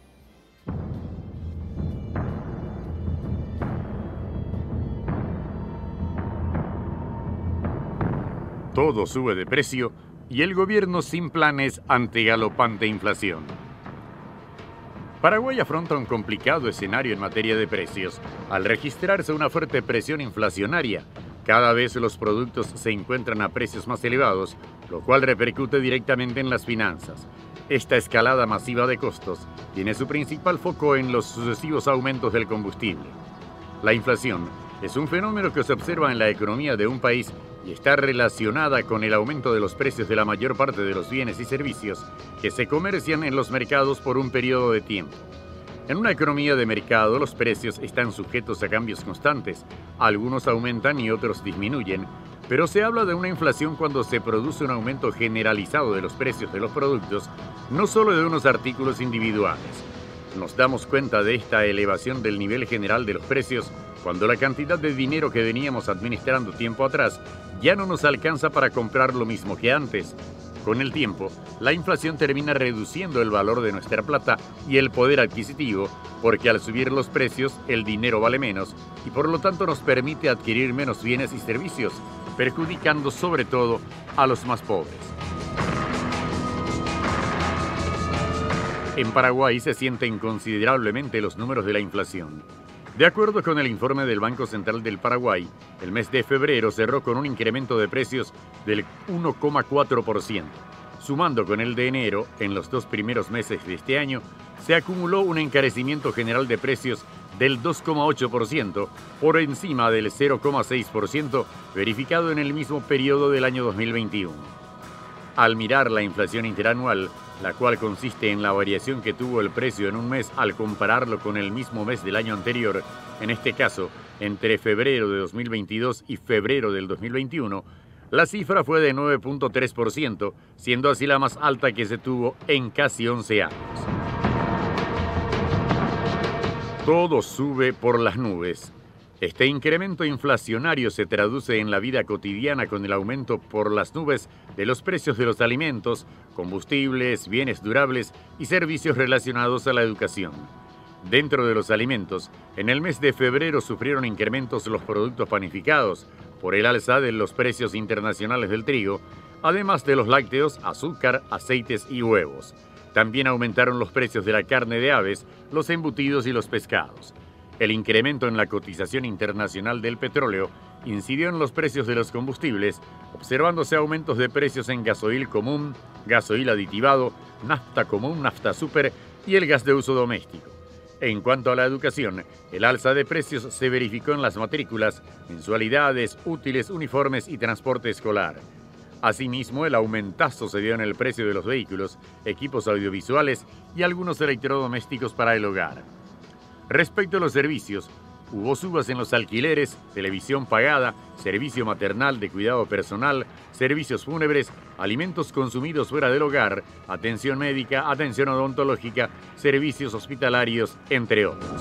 Todo sube de precio y el gobierno sin planes ante galopante inflación. Paraguay afronta un complicado escenario en materia de precios. Al registrarse una fuerte presión inflacionaria, cada vez los productos se encuentran a precios más elevados, lo cual repercute directamente en las finanzas. Esta escalada masiva de costos tiene su principal foco en los sucesivos aumentos del combustible. La inflación es un fenómeno que se observa en la economía de un país y está relacionada con el aumento de los precios de la mayor parte de los bienes y servicios que se comercian en los mercados por un periodo de tiempo. En una economía de mercado, los precios están sujetos a cambios constantes. Algunos aumentan y otros disminuyen, pero se habla de una inflación cuando se produce un aumento generalizado de los precios de los productos, no solo de unos artículos individuales. Nos damos cuenta de esta elevación del nivel general de los precios cuando la cantidad de dinero que veníamos administrando tiempo atrás ya no nos alcanza para comprar lo mismo que antes. Con el tiempo, la inflación termina reduciendo el valor de nuestra plata y el poder adquisitivo, porque al subir los precios, el dinero vale menos y por lo tanto nos permite adquirir menos bienes y servicios, perjudicando sobre todo a los más pobres. En Paraguay se sienten considerablemente los números de la inflación. De acuerdo con el informe del Banco Central del Paraguay, el mes de febrero cerró con un incremento de precios del uno coma cuatro por ciento. Sumando con el de enero, en los dos primeros meses de este año, se acumuló un encarecimiento general de precios del dos coma ocho por ciento, por encima del cero coma seis por ciento verificado en el mismo periodo del año dos mil veintiuno. Al mirar la inflación interanual, la cual consiste en la variación que tuvo el precio en un mes al compararlo con el mismo mes del año anterior, en este caso, entre febrero de dos mil veintidós y febrero del dos mil veintiuno, la cifra fue de nueve coma tres por ciento, siendo así la más alta que se tuvo en casi once años. Todo sube por las nubes. Este incremento inflacionario se traduce en la vida cotidiana con el aumento por las nubes de los precios de los alimentos, combustibles, bienes durables y servicios relacionados a la educación. Dentro de los alimentos, en el mes de febrero sufrieron incrementos los productos panificados por el alza de los precios internacionales del trigo, además de los lácteos, azúcar, aceites y huevos. También aumentaron los precios de la carne de aves, los embutidos y los pescados. El incremento en la cotización internacional del petróleo incidió en los precios de los combustibles, observándose aumentos de precios en gasoil común, gasoil aditivado, nafta común, nafta super y el gas de uso doméstico. En cuanto a la educación, el alza de precios se verificó en las matrículas, mensualidades, útiles, uniformes y transporte escolar. Asimismo, el aumentazo se dio en el precio de los vehículos, equipos audiovisuales y algunos electrodomésticos para el hogar. Respecto a los servicios, hubo subas en los alquileres, televisión pagada, servicio maternal de cuidado personal, servicios fúnebres, alimentos consumidos fuera del hogar, atención médica, atención odontológica, servicios hospitalarios, entre otros.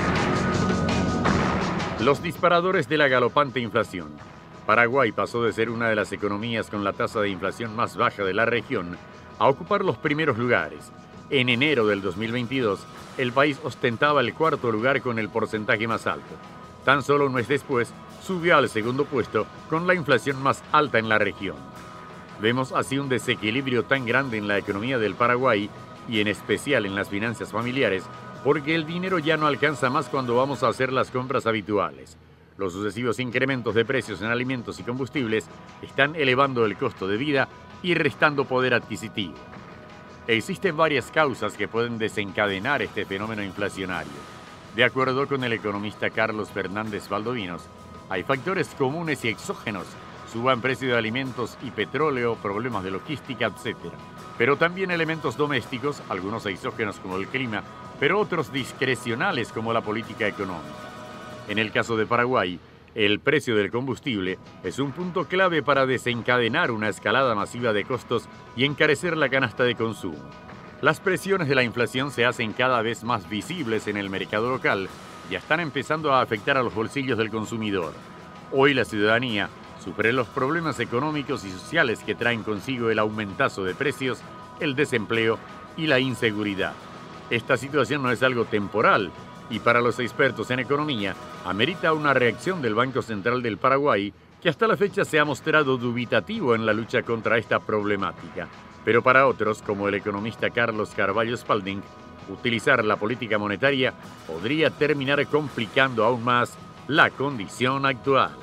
Los disparadores de la galopante inflación. Paraguay pasó de ser una de las economías con la tasa de inflación más baja de la región a ocupar los primeros lugares. En enero del dos mil veintidós, el país ostentaba el cuarto lugar con el porcentaje más alto. Tan solo un mes después, subió al segundo puesto con la inflación más alta en la región. Vemos así un desequilibrio tan grande en la economía del Paraguay y en especial en las finanzas familiares, porque el dinero ya no alcanza más cuando vamos a hacer las compras habituales. Los sucesivos incrementos de precios en alimentos y combustibles están elevando el costo de vida y restando poder adquisitivo. Existen varias causas que pueden desencadenar este fenómeno inflacionario. De acuerdo con el economista Carlos Fernández Valdovinos, hay factores comunes y exógenos, suban precio de alimentos y petróleo, problemas de logística, etcétera. Pero también elementos domésticos, algunos exógenos como el clima, pero otros discrecionales como la política económica. En el caso de Paraguay, el precio del combustible es un punto clave para desencadenar una escalada masiva de costos y encarecer la canasta de consumo. Las presiones de la inflación se hacen cada vez más visibles en el mercado local y están empezando a afectar a los bolsillos del consumidor. Hoy la ciudadanía supera los problemas económicos y sociales que traen consigo el aumentazo de precios, el desempleo y la inseguridad. Esta situación no es algo temporal y para los expertos en economía amerita una reacción del Banco Central del Paraguay, que hasta la fecha se ha mostrado dubitativo en la lucha contra esta problemática. Pero para otros, como el economista Carlos Carvalho Spalding, utilizar la política monetaria podría terminar complicando aún más la condición actual.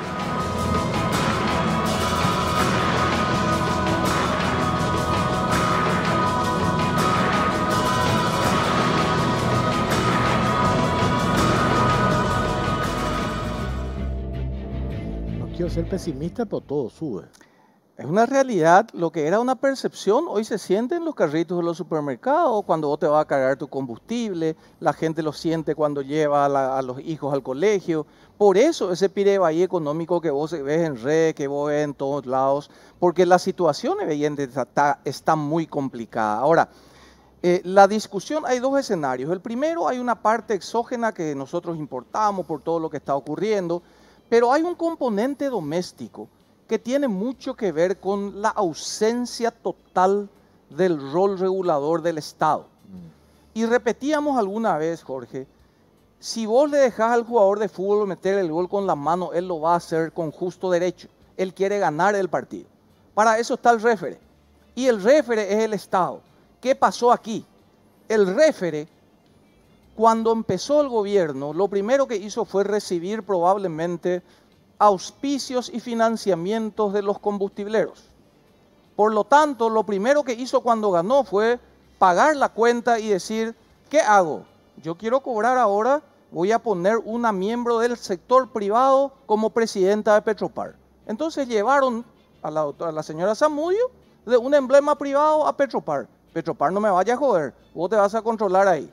No quiero ser pesimista, pero todo sube. Es una realidad, lo que era una percepción, hoy se siente en los carritos de los supermercados, cuando vos te vas a cargar tu combustible, la gente lo siente cuando lleva a, la, a los hijos al colegio. Por eso ese pirebaí económico que vos ves en red, que vos ves en todos lados, porque la situación evidentemente está, está muy complicada. Ahora, eh, la discusión, hay dos escenarios. El primero, hay una parte exógena que nosotros importamos por todo lo que está ocurriendo, pero hay un componente doméstico que tiene mucho que ver con la ausencia total del rol regulador del Estado. Mm. Y repetíamos alguna vez, Jorge, si vos le dejás al jugador de fútbol meter el gol con la mano, él lo va a hacer con justo derecho. Él quiere ganar el partido. Para eso está el réfere. Y el réfere es el Estado. ¿Qué pasó aquí? El réfere, cuando empezó el gobierno, lo primero que hizo fue recibir probablemente auspicios y financiamientos de los combustibleros. Por lo tanto, lo primero que hizo cuando ganó fue pagar la cuenta y decir, ¿qué hago? Yo quiero cobrar ahora, voy a poner una miembro del sector privado como presidenta de Petropar. Entonces llevaron a la, a la señora Zamudio de un emblema privado a Petropar. Petropar, no me vaya a joder, vos te vas a controlar ahí.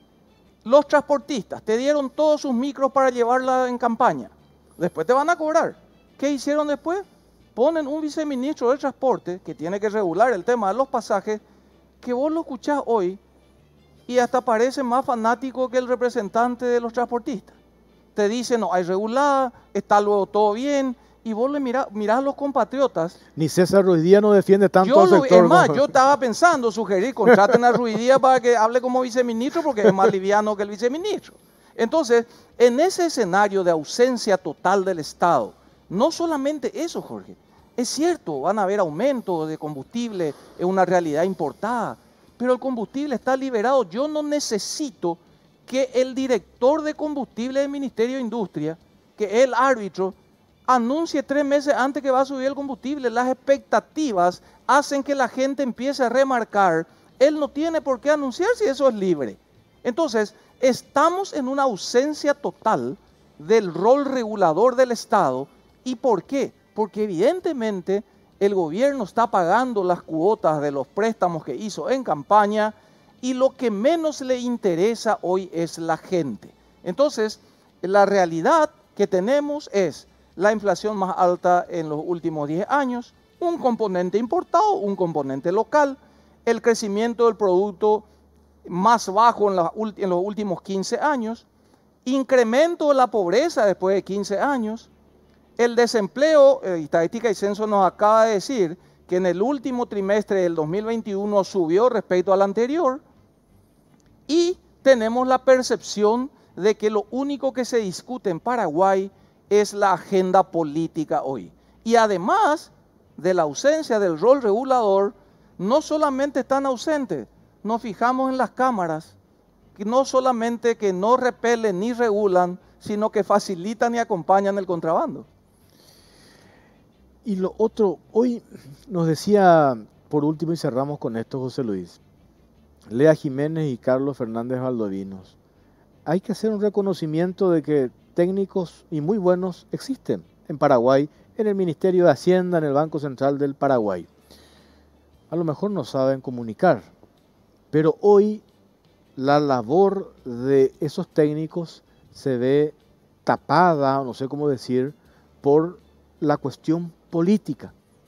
Los transportistas te dieron todos sus micros para llevarla en campaña. Después te van a cobrar. ¿Qué hicieron después? Ponen un viceministro del transporte que tiene que regular el tema de los pasajes, que vos lo escuchás hoy y hasta parece más fanático que el representante de los transportistas. Te dice, no, hay regulada, está luego todo bien, y vos le mirás, mirás a los compatriotas. Ni César Ruiz Díaz no defiende tanto yo al lo, sector. Es más, como... yo estaba pensando, sugerir, contraten a Ruiz Díaz para que hable como viceministro, porque es más liviano que el viceministro. Entonces, en ese escenario de ausencia total del Estado, no solamente eso, Jorge, es cierto, van a haber aumentos de combustible, es una realidad importada, pero el combustible está liberado. Yo no necesito que el director de combustible del Ministerio de Industria, que es el árbitro, anuncie tres meses antes que va a subir el combustible. Las expectativas hacen que la gente empiece a remarcar, él no tiene por qué anunciar si eso es libre. Entonces, estamos en una ausencia total del rol regulador del Estado. ¿Y por qué? Porque evidentemente el gobierno está pagando las cuotas de los préstamos que hizo en campaña y lo que menos le interesa hoy es la gente. Entonces, la realidad que tenemos es la inflación más alta en los últimos diez años, un componente importado, un componente local, el crecimiento del producto más bajo en, la, en los últimos quince años, incremento de la pobreza después de quince años, el desempleo, eh, Estadística y Censo nos acaba de decir que en el último trimestre del dos mil veintiuno subió respecto al anterior, y tenemos la percepción de que lo único que se discute en Paraguay es la agenda política hoy. Y además de la ausencia del rol regulador, no solamente están ausentes, nos fijamos en las cámaras, que no solamente que no repelen ni regulan, sino que facilitan y acompañan el contrabando. Y lo otro, hoy nos decía, por último y cerramos con esto, José Luis, Lea Jiménez y Carlos Fernández Valdovinos, hay que hacer un reconocimiento de que técnicos y muy buenos existen en Paraguay, en el Ministerio de Hacienda, en el Banco Central del Paraguay. A lo mejor no saben comunicar, pero hoy la labor de esos técnicos se ve tapada, no sé cómo decir, por la cuestión política.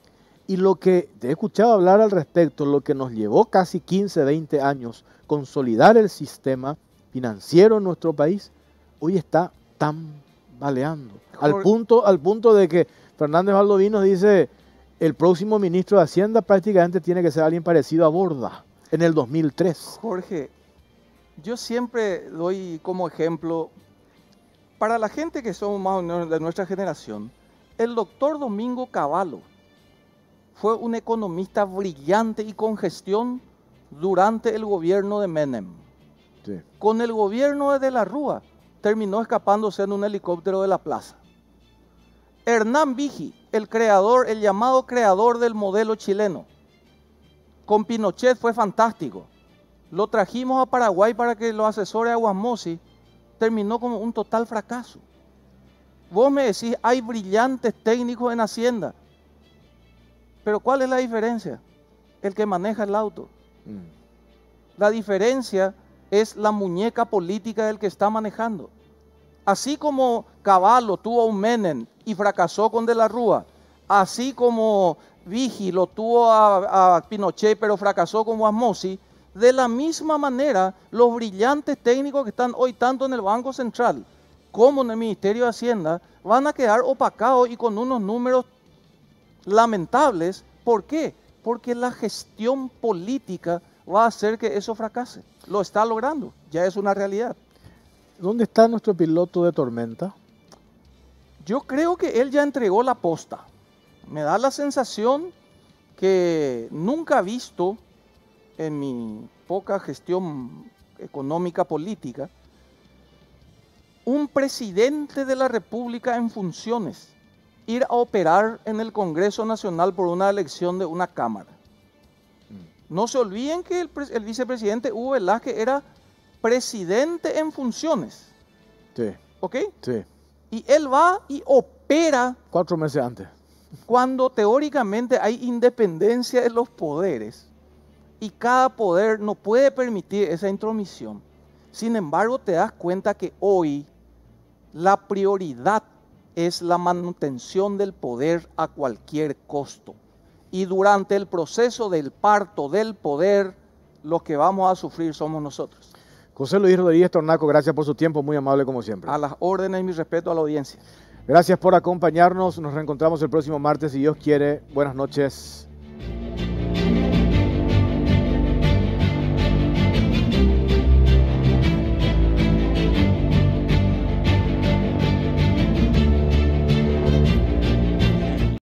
Y lo que te he escuchado hablar al respecto, lo que nos llevó casi quince, veinte años consolidar el sistema financiero en nuestro país, hoy está tambaleando. Al punto, al punto de que Fernández Valdovinos dice, el próximo ministro de Hacienda prácticamente tiene que ser alguien parecido a Borda en el dos mil tres. Jorge, yo siempre doy como ejemplo, para la gente que somos más o menos de nuestra generación, el doctor Domingo Cavallo fue un economista brillante y con gestión durante el gobierno de Menem. Sí. Con el gobierno de De la Rúa terminó escapándose en un helicóptero de la plaza. Hernán Vigi, el creador, el llamado creador del modelo chileno, con Pinochet fue fantástico. Lo trajimos a Paraguay para que lo asesore a Guasmosi, terminó como un total fracaso. Vos me decís, hay brillantes técnicos en Hacienda, pero ¿cuál es la diferencia? El que maneja el auto. Mm. La diferencia es la muñeca política del que está manejando. Así como Cavallo tuvo un Menem y fracasó con De la Rúa, así como Vigi lo tuvo a, a Pinochet pero fracasó con Guasmosi, de la misma manera los brillantes técnicos que están hoy tanto en el Banco Central como en el Ministerio de Hacienda van a quedar opacados y con unos números lamentables. ¿Por qué? Porque la gestión política va a hacer que eso fracase. Lo está logrando, ya es una realidad. ¿Dónde está nuestro piloto de tormenta? Yo creo que él ya entregó la posta. Me da la sensación que nunca he visto en mi poca gestión económica política un presidente de la República en funciones ir a operar en el Congreso Nacional por una elección de una Cámara. No se olviden que el, el vicepresidente Hugo Velázquez era presidente en funciones. Sí. ¿Ok? Sí. Y él va y opera. Cuatro meses antes. Cuando teóricamente hay independencia de los poderes y cada poder no puede permitir esa intromisión. Sin embargo, te das cuenta que hoy la prioridad es la manutención del poder a cualquier costo. Y durante el proceso del parto del poder, los que vamos a sufrir somos nosotros. José Luis Rodríguez Tornaco, gracias por su tiempo, muy amable como siempre. A las órdenes y mi respeto a la audiencia. Gracias por acompañarnos, nos reencontramos el próximo martes si Dios quiere. Buenas noches.